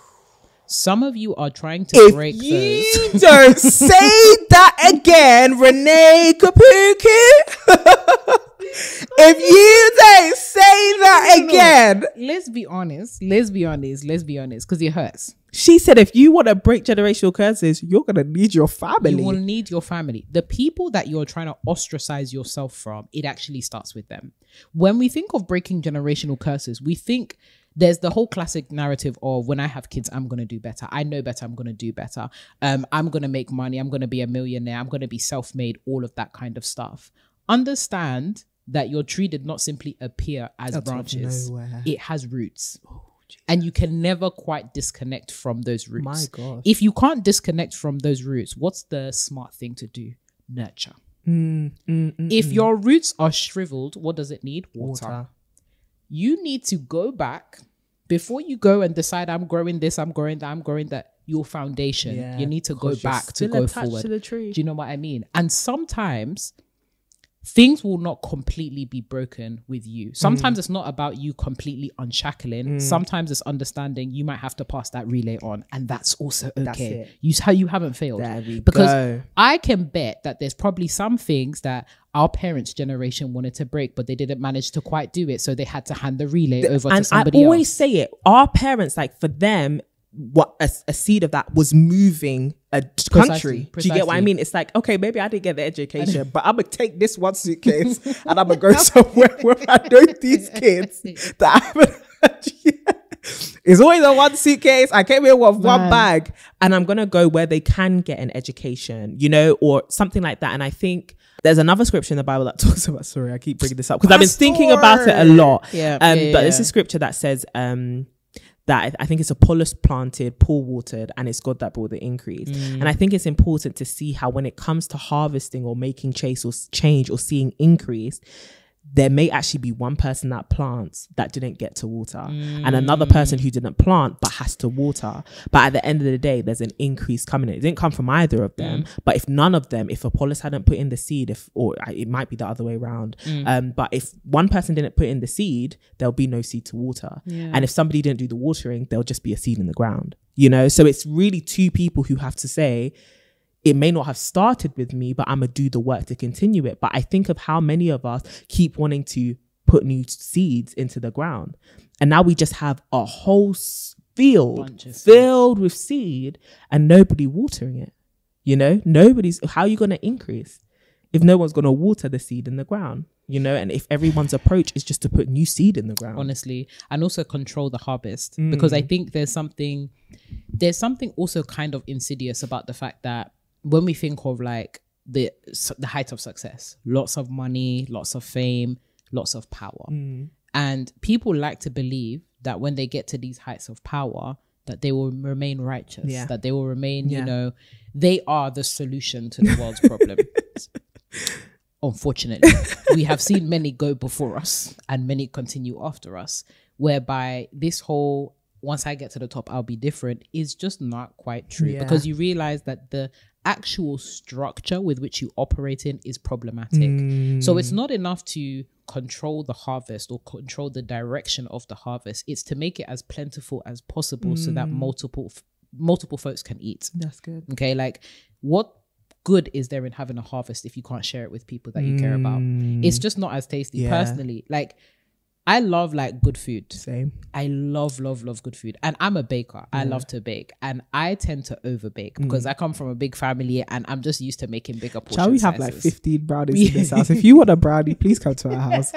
Some of you are trying to break those. If you don't say that again, Renee Kapuki. If you don't say that again. Let's be honest, because it hurts. She said, if you want to break generational curses, you're going to need your family. You will need your family. The people that you're trying to ostracize yourself from, it actually starts with them. When we think of breaking generational curses, we think... There's the whole classic narrative of, when I have kids, I'm going to do better. I know better. I'm going to do better. I'm going to make money. I'm going to be a millionaire. I'm going to be self-made, all of that kind of stuff. Understand that your tree did not simply appear as branches. It has roots. And you can never quite disconnect from those roots. My God. If you can't disconnect from those roots, what's the smart thing to do? Nurture. If your roots are shriveled, what does it need? Water. You need to go back before you go and decide I'm growing this, I'm growing that, I'm growing that, your foundation, you need to go back to go forward. To the tree. Do you know what I mean? And sometimes things will not completely be broken with you. Sometimes it's not about you completely unshackling. Sometimes it's understanding you might have to pass that relay on, and that's also okay. You haven't failed. Because I can bet that there's probably some things that our parents' generation wanted to break, but they didn't manage to quite do it, so they had to hand the relay over to somebody else. I always say it. Our parents, like, for them, what a seed of that was moving a country. Do you get what I mean? It's like, okay, maybe I didn't get the education, but I'm gonna take this one suitcase and I'm gonna go somewhere where I know these kids that I haven't had yet. It's always a one suitcase. I came here with one bag, and I'm gonna go where they can get an education, you know, or something like that. And I think there's another scripture in the Bible that talks about, sorry, I keep bringing this up because I've been thinking about it a lot. But there's a scripture that says, that I think it's Apollos planted, Paul watered, and it's God that brought the increase. And I think it's important to see how when it comes to harvesting or making change or seeing increase, there may actually be one person that plants that didn't get to water and another person who didn't plant but has to water. But at the end of the day, there's an increase coming in. It didn't come from either of them. But if none of them, if Apollos hadn't put in the seed, or it might be the other way around. But if one person didn't put in the seed, there'll be no seed to water. And if somebody didn't do the watering, there'll just be a seed in the ground. You know, so it's really two people who have to say, it may not have started with me, but I'm going to do the work to continue it. But I think of how many of us keep wanting to put new seeds into the ground. And now we just have a whole field filled with seed and nobody watering it. You know, how are you going to increase if no one's going to water the seed in the ground? You know, and if everyone's approach is just to put new seed in the ground. Honestly, and also control the harvest. Because I think there's something also kind of insidious about the fact that when we think of like the height of success, lots of money, lots of fame, lots of power. And people like to believe that when they get to these heights of power, that they will remain righteous, that they will remain, you know, they are the solution to the world's problems. Unfortunately, we have seen many go before us and many continue after us, whereby this whole once I get to the top, I'll be different is just not quite true, because you realize that the actual structure with which you operate in is problematic. So it's not enough to control the harvest or control the direction of the harvest. It's to make it as plentiful as possible so that multiple folks can eat. That's good. Okay, like what good is there in having a harvest if you can't share it with people that you care about? It's just not as tasty. Personally, like I love like good food. Same. I love good food. And I'm a baker. I love to bake. And I tend to over bake because I come from a big family and I'm just used to making bigger portions. Shall we have like 15 brownies in this house? If you want a brownie, please come to our house.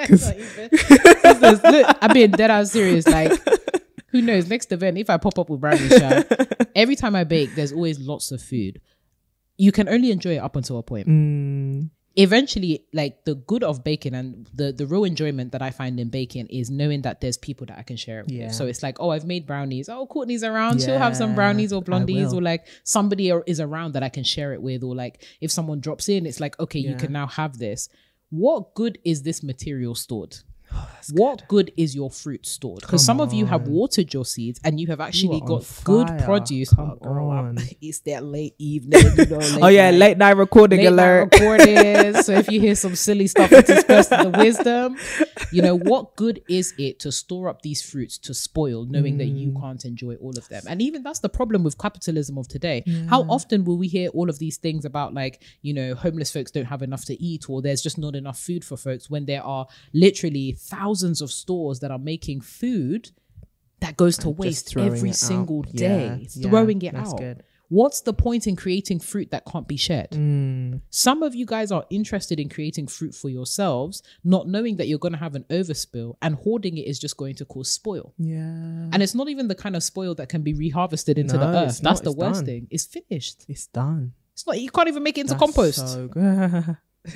I mean, dead ass serious. Like, who knows? Next event, if I pop up with brownies, every time I bake, there's always lots of food. You can only enjoy it up until a point. Eventually, like the good of baking and the real enjoyment that I find in baking is knowing that there's people that I can share it with. So it's like, oh, I've made brownies. Oh, Courtney's around. She'll have some brownies or blondies, or like somebody is around that I can share it with. Or like if someone drops in, it's like, okay, you can now have this. What good is this material stored? What good is your fruit stored? Because some of you have watered your seeds and you have actually got good produce. It's that late evening, you know. Late night recording alert. So if you hear some silly stuff interspersed with the wisdom, you know, what good is it to store up these fruits to spoil, knowing that you can't enjoy all of them? And even that's the problem with capitalism of today. How often will we hear all of these things about, like, you know, homeless folks don't have enough to eat, or there's just not enough food for folks, when there are literally thousands of stores that are making food that goes to waste every single day, throwing it out. Good. What's the point in creating fruit that can't be shared? Some of you guys are interested in creating fruit for yourselves, not knowing that you're going to have an overspill, and hoarding it is just going to cause spoil. And it's not even the kind of spoil that can can be reharvested into the earth. That's the worst thing. It's finished. It's done. It's not. You can't even make it into compost. So good.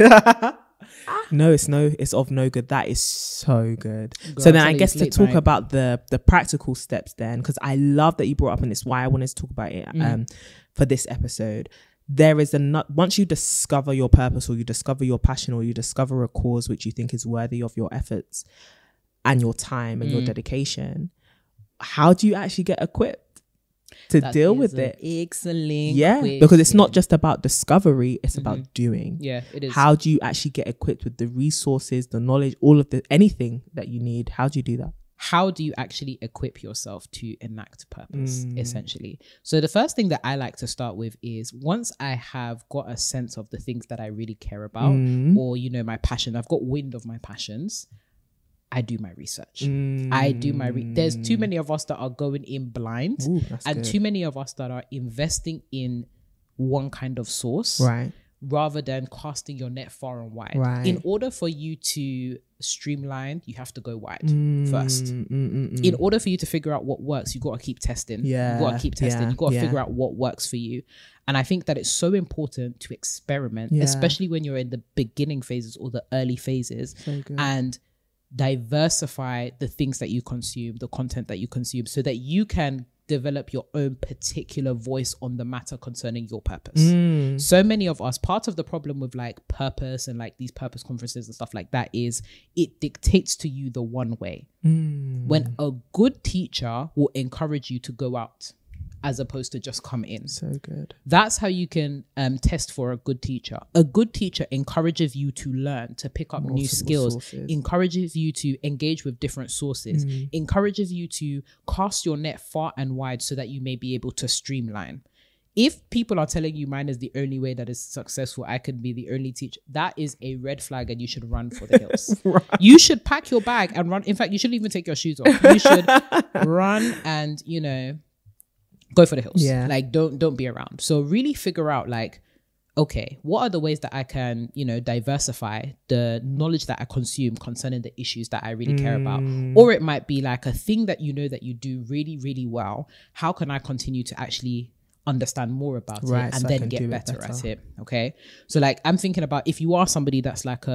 It's of no good. That is so good. Girl, so then I guess to talk about the practical steps then, because I love that you brought up, and it's why I wanted to talk about it for this episode. There is once you discover your purpose, or you discover your passion, or you discover a cause which you think is worthy of your efforts and your time and your dedication, how do you actually get equipped to deal with it? Excellent. Yeah, question. because it's not just about discovery, it's about doing. Yeah, it is. How do you actually get equipped with the resources, the knowledge, all of the anything that you need? How do you do that? How do you actually equip yourself to enact purpose, essentially? So the first thing that I like to start with is, once I have got a sense of the things that I really care about, or, you know, my passion, I've got wind of my passions, I do my research. I do my there's too many of us that are going in blind. Ooh, and good. too many of us that are investing in one kind of source, Right. rather than casting your net far and wide. Right. In order for you to streamline, you have to go wide first. In order for you to figure out what works, you got to keep testing. Yeah, You got to keep testing. yeah, You got to yeah. figure out what works for you. And I think that it's so important to experiment, Yeah. especially when you're in the beginning phases or the early phases, So good. and diversify the things that you consume, the content that you consume, so that you can develop your own particular voice on the matter concerning your purpose. So many of us, part of the problem with like purpose and like these purpose conferences and stuff like that is it dictates to you the one way. When a good teacher will encourage you to go out as opposed to just come in. So good. That's how you can test for a good teacher. A good teacher encourages you to learn, to pick up new Multiple skills, sources. encourages you to engage with different sources, encourages you to cast your net far and wide so that you may be able to streamline. If people are telling you mine is the only way that is successful, I could be the only teacher, that is a red flag and you should run for the hills. Right. You should pack your bag and run. In fact, you shouldn't even take your shoes off. You should run and, you know, go for the hills. Yeah. Like don't be around. So really figure out like, okay, what are the ways that I can, you know, diversify the knowledge that I consume concerning the issues that I really care about? Or it might be like a thing that you know that you do really, really well. How can I continue to actually understand more about Right, it and so I then can do get it better better. at it? Okay. So like I'm thinking about, if you are somebody that's like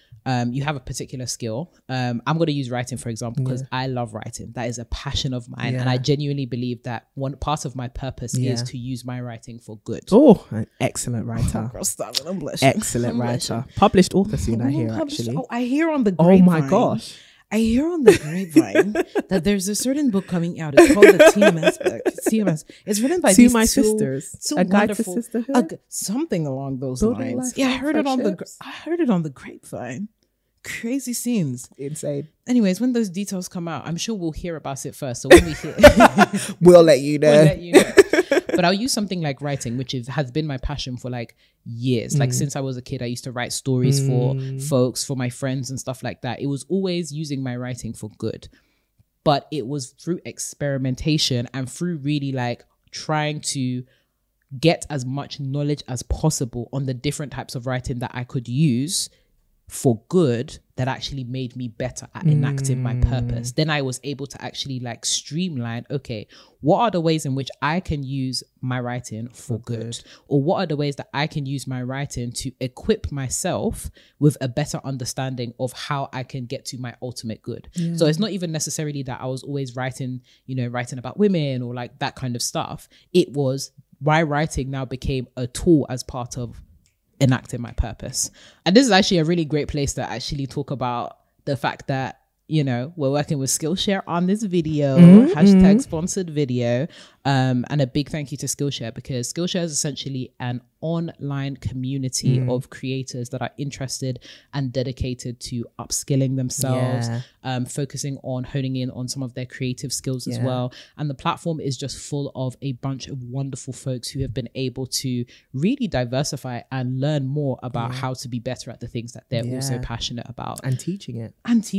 you have a particular skill. I'm going to use writing, for example, because I love writing. That is a passion of mine. And I genuinely believe that one part of my purpose is to use my writing for good. Oh, an excellent writer. I'm blushing. Excellent I'm writer. Published author soon, I hear, Published- actually. Oh, I hear on the Oh grapevine. my gosh. I hear on the grapevine that there's a certain book coming out. It's called the TMS book. TMS. It's written by To these My two Sisters. A Guide to wonderful- Sisterhood? something along those Building lines. life Yeah, I heard it on the. friendships. I heard it on the grapevine. Crazy scenes. Insane. Anyways, when those details come out, I'm sure we'll hear about it first. So when we hear, We'll let you know. we'll let you know. But I'll use something like writing, which has been my passion for like years. Like since I was a kid, I used to write stories for folks, for my friends and stuff like that. It was always using my writing for good. But it was through experimentation and through really like trying to get as much knowledge as possible on the different types of writing that I could use for good that actually made me better at enacting my purpose. Then I was able to actually like streamline, okay, what are the ways in which I can use my writing for good? Or what are the ways that I can use my writing to equip myself with a better understanding of how I can get to my ultimate good? So it's not even necessarily that I was always writing, you know, writing about women or like that kind of stuff. It was my writing now became a tool as part of enacting my purpose. And this is actually a really great place to actually talk about the fact that, you know, we're working with Skillshare on this video, hashtag sponsored video. And a big thank you to Skillshare, because Skillshare is essentially an online community of creators that are interested and dedicated to upskilling themselves, focusing on honing in on some of their creative skills as well. And the platform is just full of a bunch of wonderful folks who have been able to really diversify and learn more about how to be better at the things that they're also passionate about. And teaching it.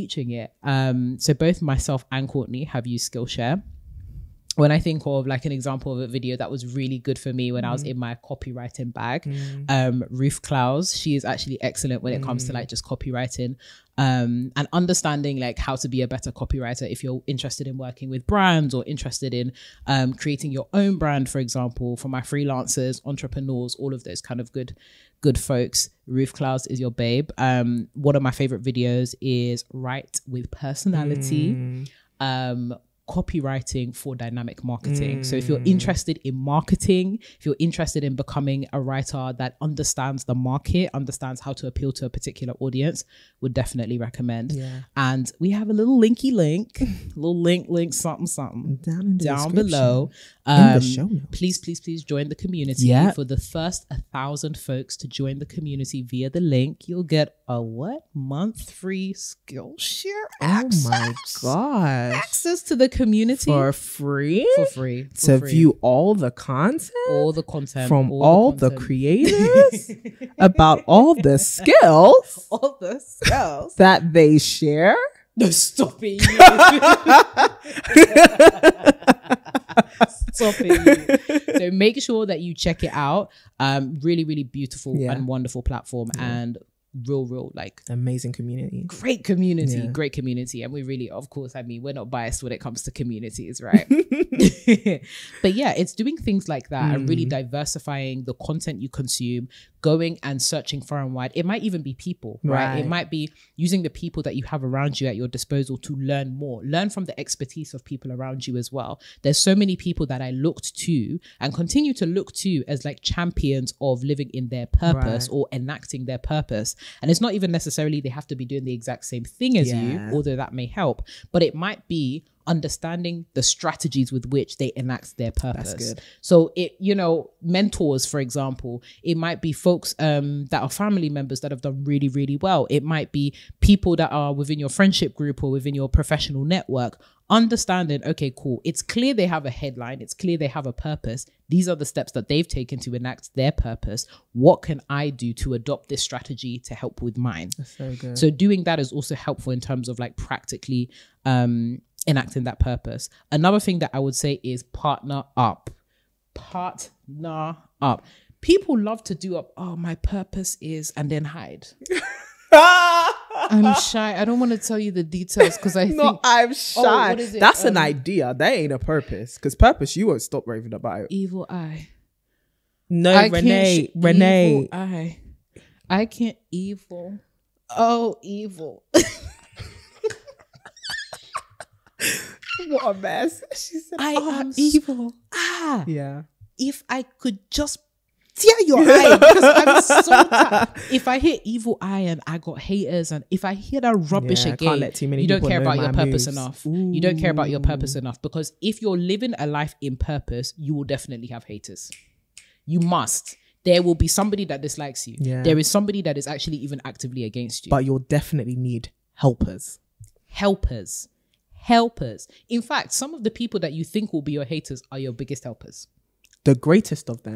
So both myself and Courtney have used Skillshare. When I think of like an example of a video that was really good for me when I was in my copywriting bag, Ruth Klaus, she is actually excellent when it comes to like just copywriting and understanding like how to be a better copywriter. If you're interested in working with brands or interested in creating your own brand, for example, for my freelancers, entrepreneurs, all of those kind of good folks, Ruth Klaus is your babe. One of my favorite videos is Write with Personality. copywriting for dynamic marketing. So if you're interested in marketing, if you're interested in becoming a writer that understands the market, understands how to appeal to a particular audience, would definitely recommend. Yeah. And we have a little link, something down below. In the show notes. Please join the community. For the first 1,000 folks to join the community via the link, you'll get a month free Skillshare access. Oh my gosh. Access to the community for free to view all the content from all the creators about all the skills that they share. No, stop it. Stop it. So make sure that you check it out. Really, really beautiful and wonderful platform, and real like amazing community. Great community. And we really, of course, I mean, we're not biased when it comes to communities, right? But yeah, it's doing things like that and really diversifying the content you consume, going and searching far and wide. It might even be people, right? It might be using the people that you have around you at your disposal to learn more, learn from the expertise of people around you as well. There's so many people that I looked to and continue to look to as like champions of living in their purpose or enacting their purpose. And it's not even necessarily they have to be doing the exact same thing as you, although that may help, but it might be understanding the strategies with which they enact their purpose. That's good. So it, you know, mentors, for example, it might be folks that are family members that have done really, really well. It might be people that are within your friendship group or within your professional network. Understanding, okay, cool. It's clear they have a headline. It's clear they have a purpose. These are the steps that they've taken to enact their purpose. What can I do to adopt this strategy to help with mine? That's so good. So doing that is also helpful in terms of like practically enacting that purpose. Another thing that I would say is partner up. People love to do up, oh, my purpose is, and then hide. I'm shy. I don't want to tell you the details because I think I'm shy. What is it? That's an idea. That ain't a purpose. Because purpose, you won't stop raving about it. Evil eye. No, Renee. Evil eye. I can't evil. Oh, evil. What a mess. She said, I am evil. Yeah. If I could just tear your eye, because I'm so tired. If I hear evil eye and I got haters, and if I hear that rubbish again, you don't care about your purpose enough. Ooh. You don't care about your purpose enough, because if you're living a life in purpose, you will definitely have haters. You must. There will be somebody that dislikes you. Yeah. There is somebody that is actually even actively against you. But you'll definitely need helpers. In fact, some of the people that you think will be your haters are your biggest helpers. The greatest of them.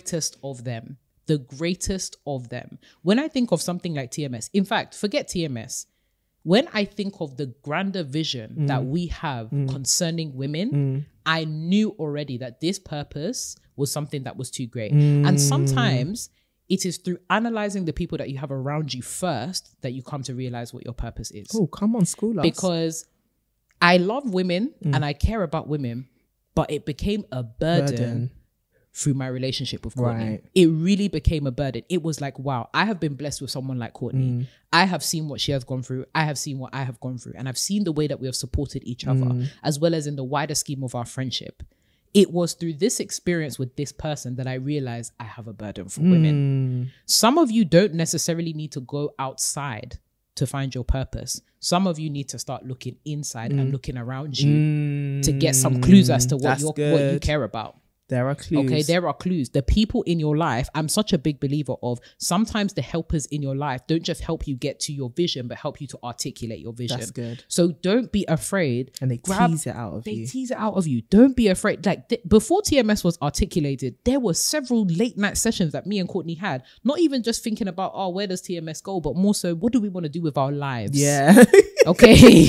When I think of something like TMS, in fact, forget TMS. When I think of the grander vision that we have concerning women, I knew already that this purpose was something that was too great. And sometimes it is through analyzing the people that you have around you first that you come to realize what your purpose is. Oh, come on, school us. Because I love women and I care about women, but it became a burden through my relationship with Courtney. Right. It really became a burden. It was like, wow, I have been blessed with someone like Courtney. I have seen what she has gone through. I have seen what I have gone through. And I've seen the way that we have supported each other, as well as in the wider scheme of our friendship. It was through this experience with this person that I realized I have a burden for women. Some of you don't necessarily need to go outside to find your purpose. Some of you need to start looking inside and looking around you to get some clues as to what you care about. There are clues. Okay, there are clues. The people in your life, I'm such a big believer of, sometimes the helpers in your life don't just help you get to your vision, but help you to articulate your vision. That's good. So don't be afraid. And they tease it out of you. They tease it out of you. Don't be afraid. Like before TMS was articulated, there were several late night sessions that me and Courtney had. Not even just thinking about, oh, where does TMS go? But more so, what do we want to do with our lives? Yeah. Okay.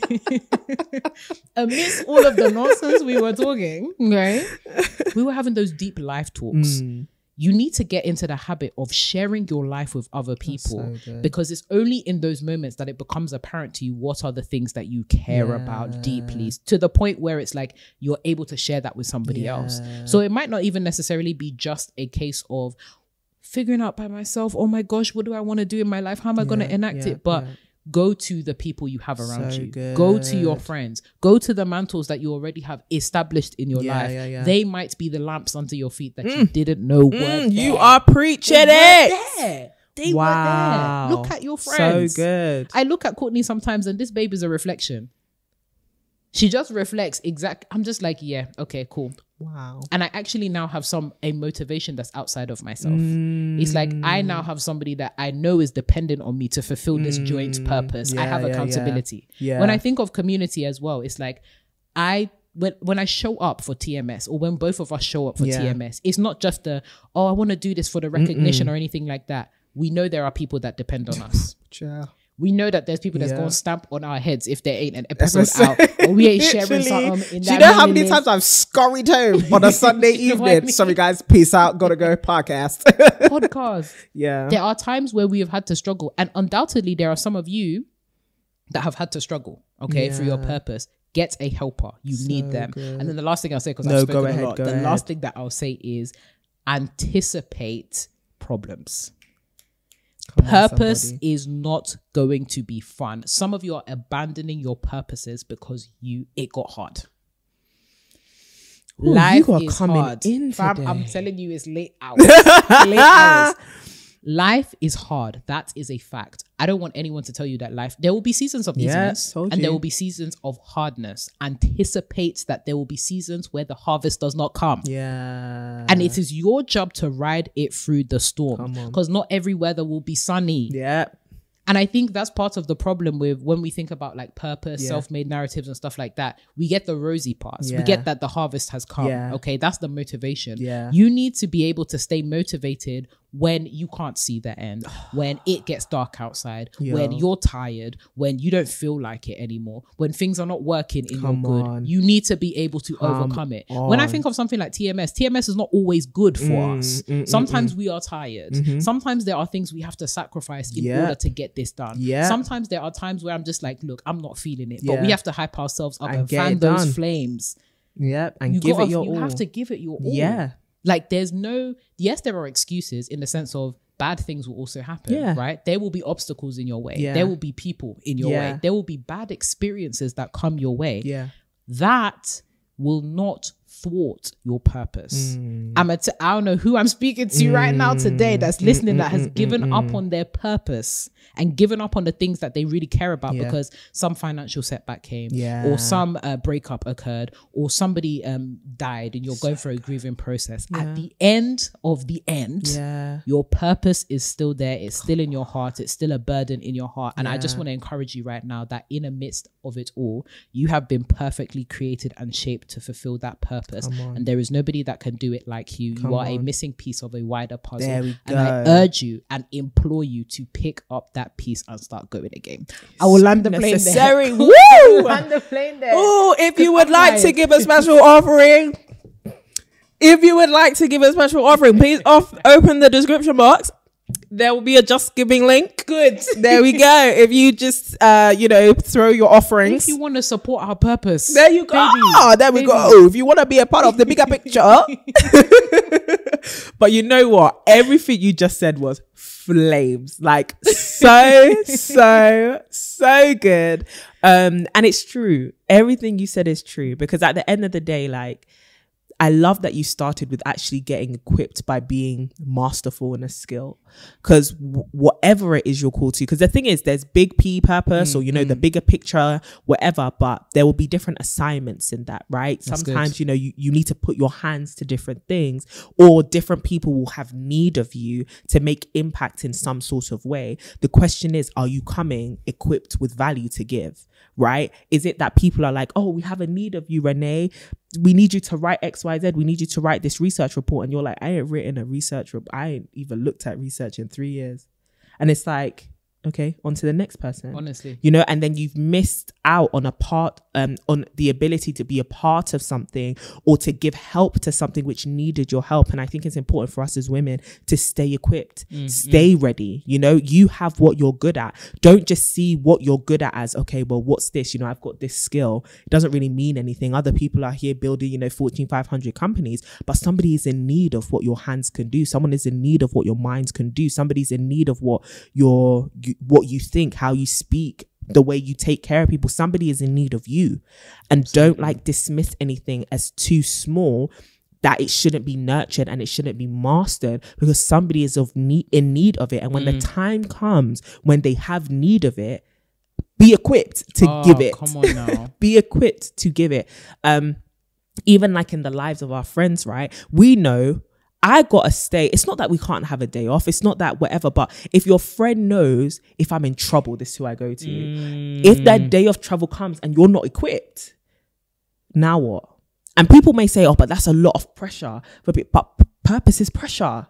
Amidst all of the nonsense we were talking, right? We were having those deep life talks. You need to get into the habit of sharing your life with other people, because it's only in those moments that it becomes apparent to you what are the things that you care about deeply, to the point where it's like you're able to share that with somebody else. So it might not even necessarily be just a case of figuring out by myself, oh my gosh, what do I want to do in my life? How am I going to enact it? But go to the people you have around So you. good. Go to your friends. Go to the mantles that you already have established in your life. Yeah. They might be the lamps under your feet that you didn't know were there. You are preaching it. They were there. Look at your friends. So good. I look at Courtney sometimes and this babe is a reflection. She just reflects I'm just like, yeah, okay, cool. Wow. And I actually now have a motivation that's outside of myself. It's like I now have somebody that I know is dependent on me to fulfill this joint purpose. I have accountability. Yeah. When I think of community as well, it's like when I show up for TMS, or when both of us show up for TMS, it's not just I want to do this for the recognition or anything like that. We know there are people that depend on us. We know that there's people that's going to stamp on our heads if there ain't an episode out, or we ain't sharing something in that. Do you know how many times I've scurried home on a Sunday evening? Sorry guys, peace out, gotta go, podcast. Yeah. There are times where we have had to struggle, and undoubtedly there are some of you that have had to struggle, for your purpose. Get a helper. You need them. Good. And then the last thing I'll say, because I've spoken a lot, last thing that I'll say is anticipate problems. Purpose is not going to be fun. Some of you are abandoning your purposes because it got hard. Ooh, life is hard. Fam, I'm telling you, it's late hours. Late hours. Life is hard. That is a fact. I don't want anyone to tell you that there will be seasons of easiness and there will be seasons of hardness. Anticipate that there will be seasons where the harvest does not come. Yeah. And it is your job to ride it through the storm, because not every weather will be sunny. Yeah. And I think that's part of the problem with when we think about like purpose, self-made narratives and stuff like that. We get the rosy parts. We get that the harvest has come. Okay, that's the motivation. You need to be able to stay motivated when you can't see the end, when it gets dark outside, when you're tired, when you don't feel like it anymore, when things are not working in your good. You need to be able to overcome it. When I think of something like TMS is not always good for us. Sometimes we are tired. Sometimes there are things we have to sacrifice in order to get this done. Sometimes there are times where I'm just like, look, I'm not feeling it, but we have to hype ourselves up and fan those flames. And give it your all. You have to give it your all. Like there are excuses in the sense of bad things will also happen, right? There will be obstacles in your way. There will be people in your way. There will be bad experiences that come your way. That will not thwart your purpose. I don't know who I'm speaking to right now today that's listening that has given up on their purpose and given up on the things that they really care about because some financial setback came or some breakup occurred or somebody died and you're going through a grieving process. At the end of the end, your purpose is still there. It's still in your heart. It's still a burden in your heart. And I just want to encourage you right now that in the midst of it all, you have been perfectly created and shaped to fulfill that purpose. And there is nobody that can do it like you. You are a missing piece of a wider puzzle. There we go. And I urge you and implore you to pick up that piece and start going again. I will land the plane there. Woo! Land the plane there. Oh, if you would like to give a special offering, please open the description box. There will be a Just Giving link. Good. There we go. If you just, throw your offerings. If you want to support our purpose. There you go. We go. If you want to be a part of the bigger picture. But you know what? Everything you just said was flames. Like so good. And it's true. Everything you said is true. Because at the end of the day, like, I love that you started with actually getting equipped by being masterful in a skill, because whatever it is you're called to, because the thing is there's big P purpose or, the bigger picture, whatever, but there will be different assignments in that, right? That's sometimes, good. You need to put your hands to different things, or different people will have need of you to make impact in some sort of way. The question is, are you coming equipped with value to give, right? Is it that people are like, oh, we have a need of you, Renee. We need you to write XYZ. We need you to write this research report. And you're like, I ain't written a research report. I ain't even looked at research in 3 years. And it's like, okay, on to the next person. Honestly. And then you've missed out on a part on the ability to be a part of something or to give help to something which needed your help. And I think it's important for us as women to stay equipped, stay ready. You know, you have what you're good at. Don't just see what you're good at as, okay, well, what's this? You know, I've got this skill. It doesn't really mean anything. Other people are here building, you know, Fortune 500 companies, but somebody is in need of what your hands can do. Someone is in need of what your minds can do. Somebody's in need of what you think, how you speak, the way you take care of people. Somebody is in need of you. And don't like dismiss anything as too small, that it shouldn't be nurtured and it shouldn't be mastered, because somebody is in need of it. And when the time comes when they have need of it, be equipped to give it. Come on now. Be equipped to give it. Even like in the lives of our friends, right? We know I gotta stay. It's not that we can't have a day off. It's not that whatever. But if your friend knows, if I'm in trouble, this is who I go to. If that day of trouble comes and you're not equipped, now what? And people may say, oh, but that's a lot of pressure. But purpose is pressure.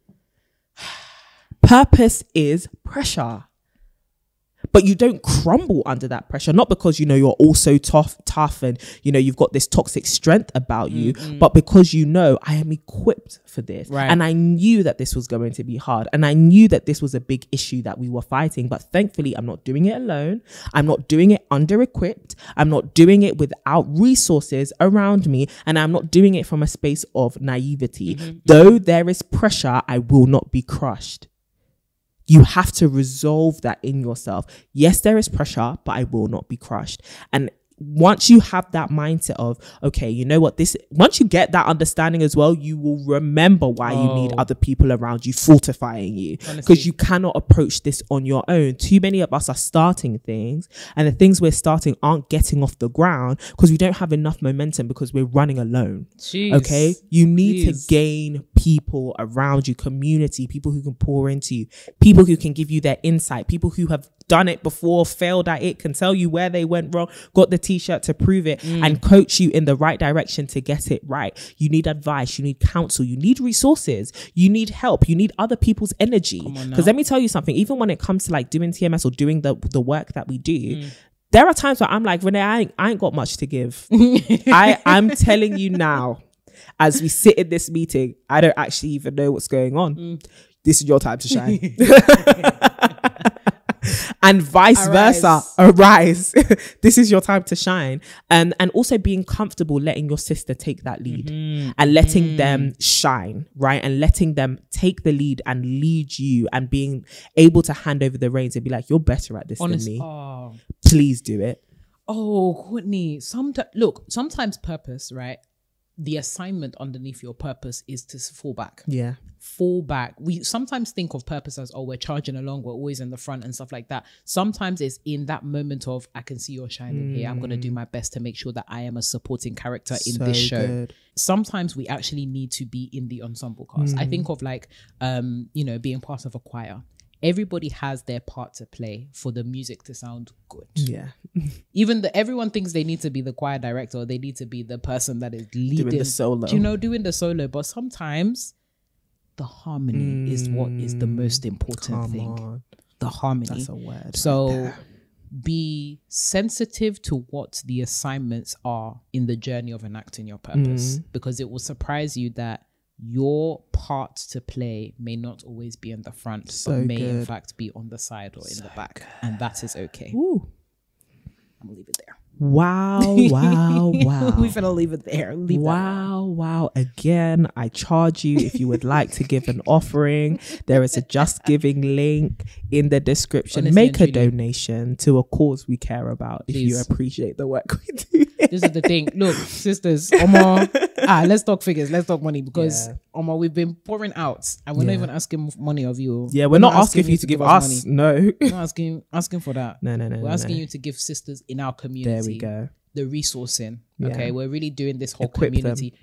Purpose is pressure. But you don't crumble under that pressure, not because, you know, you're also tough and, you know, you've got this toxic strength about you, but because, you know, I am equipped for this. Right. And I knew that this was going to be hard. And I knew that this was a big issue that we were fighting. But thankfully, I'm not doing it alone. I'm not doing it under-equipped. I'm not doing it without resources around me. And I'm not doing it from a space of naivety. Though there is pressure, I will not be crushed. You have to resolve that in yourself. Yes, there is pressure, but I will not be crushed. And once you have that mindset of, okay, you know what, once you get that understanding as well, you will remember why you need other people around you fortifying you, because you cannot approach this on your own. Too many of us are starting things, and the things we're starting aren't getting off the ground because we don't have enough momentum, because we're running alone. Jeez. Okay, you need to gain people around you, community, people who can pour into you, people who can give you their insight, people who have done it before, failed at it, can tell you where they went wrong, got the t-shirt to prove it, and coach you in the right direction to get it right. You need advice, you need counsel, you need resources, you need help, you need other people's energy. Because let me tell you something, even when it comes to like doing TMS or doing the work that we do, there are times where I'm like, Renee, I ain't got much to give. I'm telling you now, as we sit in this meeting, I don't actually even know what's going on. This is your time to shine. And vice versa, arise. This is your time to shine. And also being comfortable letting your sister take that lead and letting them shine, right? And letting them take the lead and lead you, and being able to hand over the reins and be like, you're better at this than me. Please do it. Oh, Courtney, sometimes purpose, right? The assignment underneath your purpose is to fall back. Yeah. Fall back. We sometimes think of purpose as, oh, we're charging along, we're always in the front and stuff like that. Sometimes it's in that moment of, I can see you're shining here. I'm going to do my best to make sure that I am a supporting character in this show. Good. Sometimes we actually need to be in the ensemble cast. I think of like, you know, being part of a choir. Everybody has their part to play for the music to sound good. Yeah. Even everyone thinks they need to be the choir director, or they need to be the person that is leading. Doing the solo. Do you know, doing the solo. But sometimes the harmony is what is the most important thing. The harmony. That's a word. So be sensitive to what the assignments are in the journey of enacting your purpose, because it will surprise you that your part to play may not always be in the front, but may in fact be on the side or in the back. And that is okay. Ooh. I'm gonna leave it there. Wow. We're gonna leave it there. Wow. Again, I charge you, if you would like to give an offering, there is a Just Giving link in the description. Honestly, make a donation to a cause we care about. Please. If you appreciate the work we do. This is the thing. Look, sisters, let's talk figures, let's talk money, because we've been pouring out and we're not even asking money of you. Yeah, we're not asking you to give us money. We're not asking for that. No. We're asking you to give sisters in our community. There we go. The resourcing. Okay, we're really doing this whole community.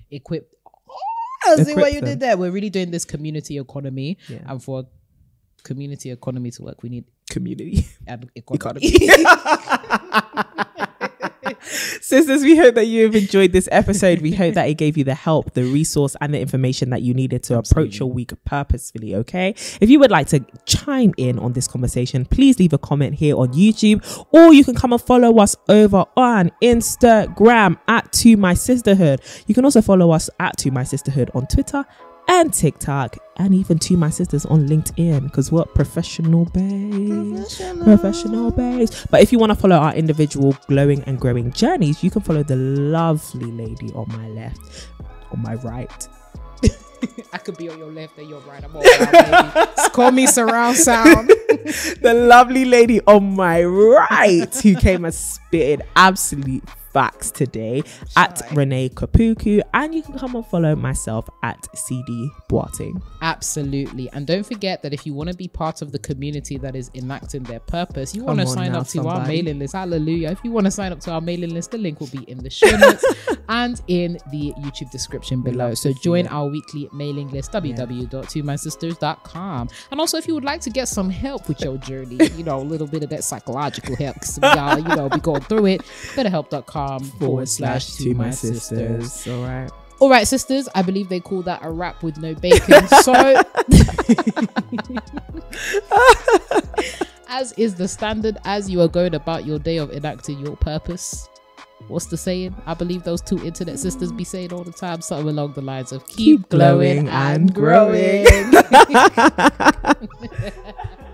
I see what you did there. We're really doing this community economy, and for community economy to work, we need community and economy. Sisters, we hope that you have enjoyed this episode. We hope that it gave you the help, the resource, and the information that you needed to approach your week purposefully, okay? If you would like to chime in on this conversation, please leave a comment here on YouTube, or you can come and follow us over on Instagram at To My Sisterhood. You can also follow us at To My Sisterhood on Twitter and TikTok, and even To My Sisters on LinkedIn, because what? Professional babes. But if you want to follow our individual glowing and growing journeys, you can follow the lovely lady on my left, on my right. I could be on your left or your right. I'm all around, baby. Call me surround sound. The lovely lady on my right, who came and spitted absolute facts today, at Renee Kapuku, and you can come and follow myself at CD Boating. Absolutely. And don't forget that if you want to be part of the community that is enacting their purpose, you want to sign up to our mailing list. Hallelujah. If you want to sign up to our mailing list, the link will be in the show notes and in the YouTube description below. So join our weekly mailing list, www.tomysisters.com. And also, if you would like to get some help with your journey, you know, a little bit of that psychological help, because we are, you know, be going through it, betterhelp.com/To My Sisters. All right, sisters, I believe they call that a wrap with no bacon. So, as is the standard, as you are going about your day of enacting your purpose, what's the saying? I believe those two internet sisters be saying all the time, something along the lines of keep glowing and growing.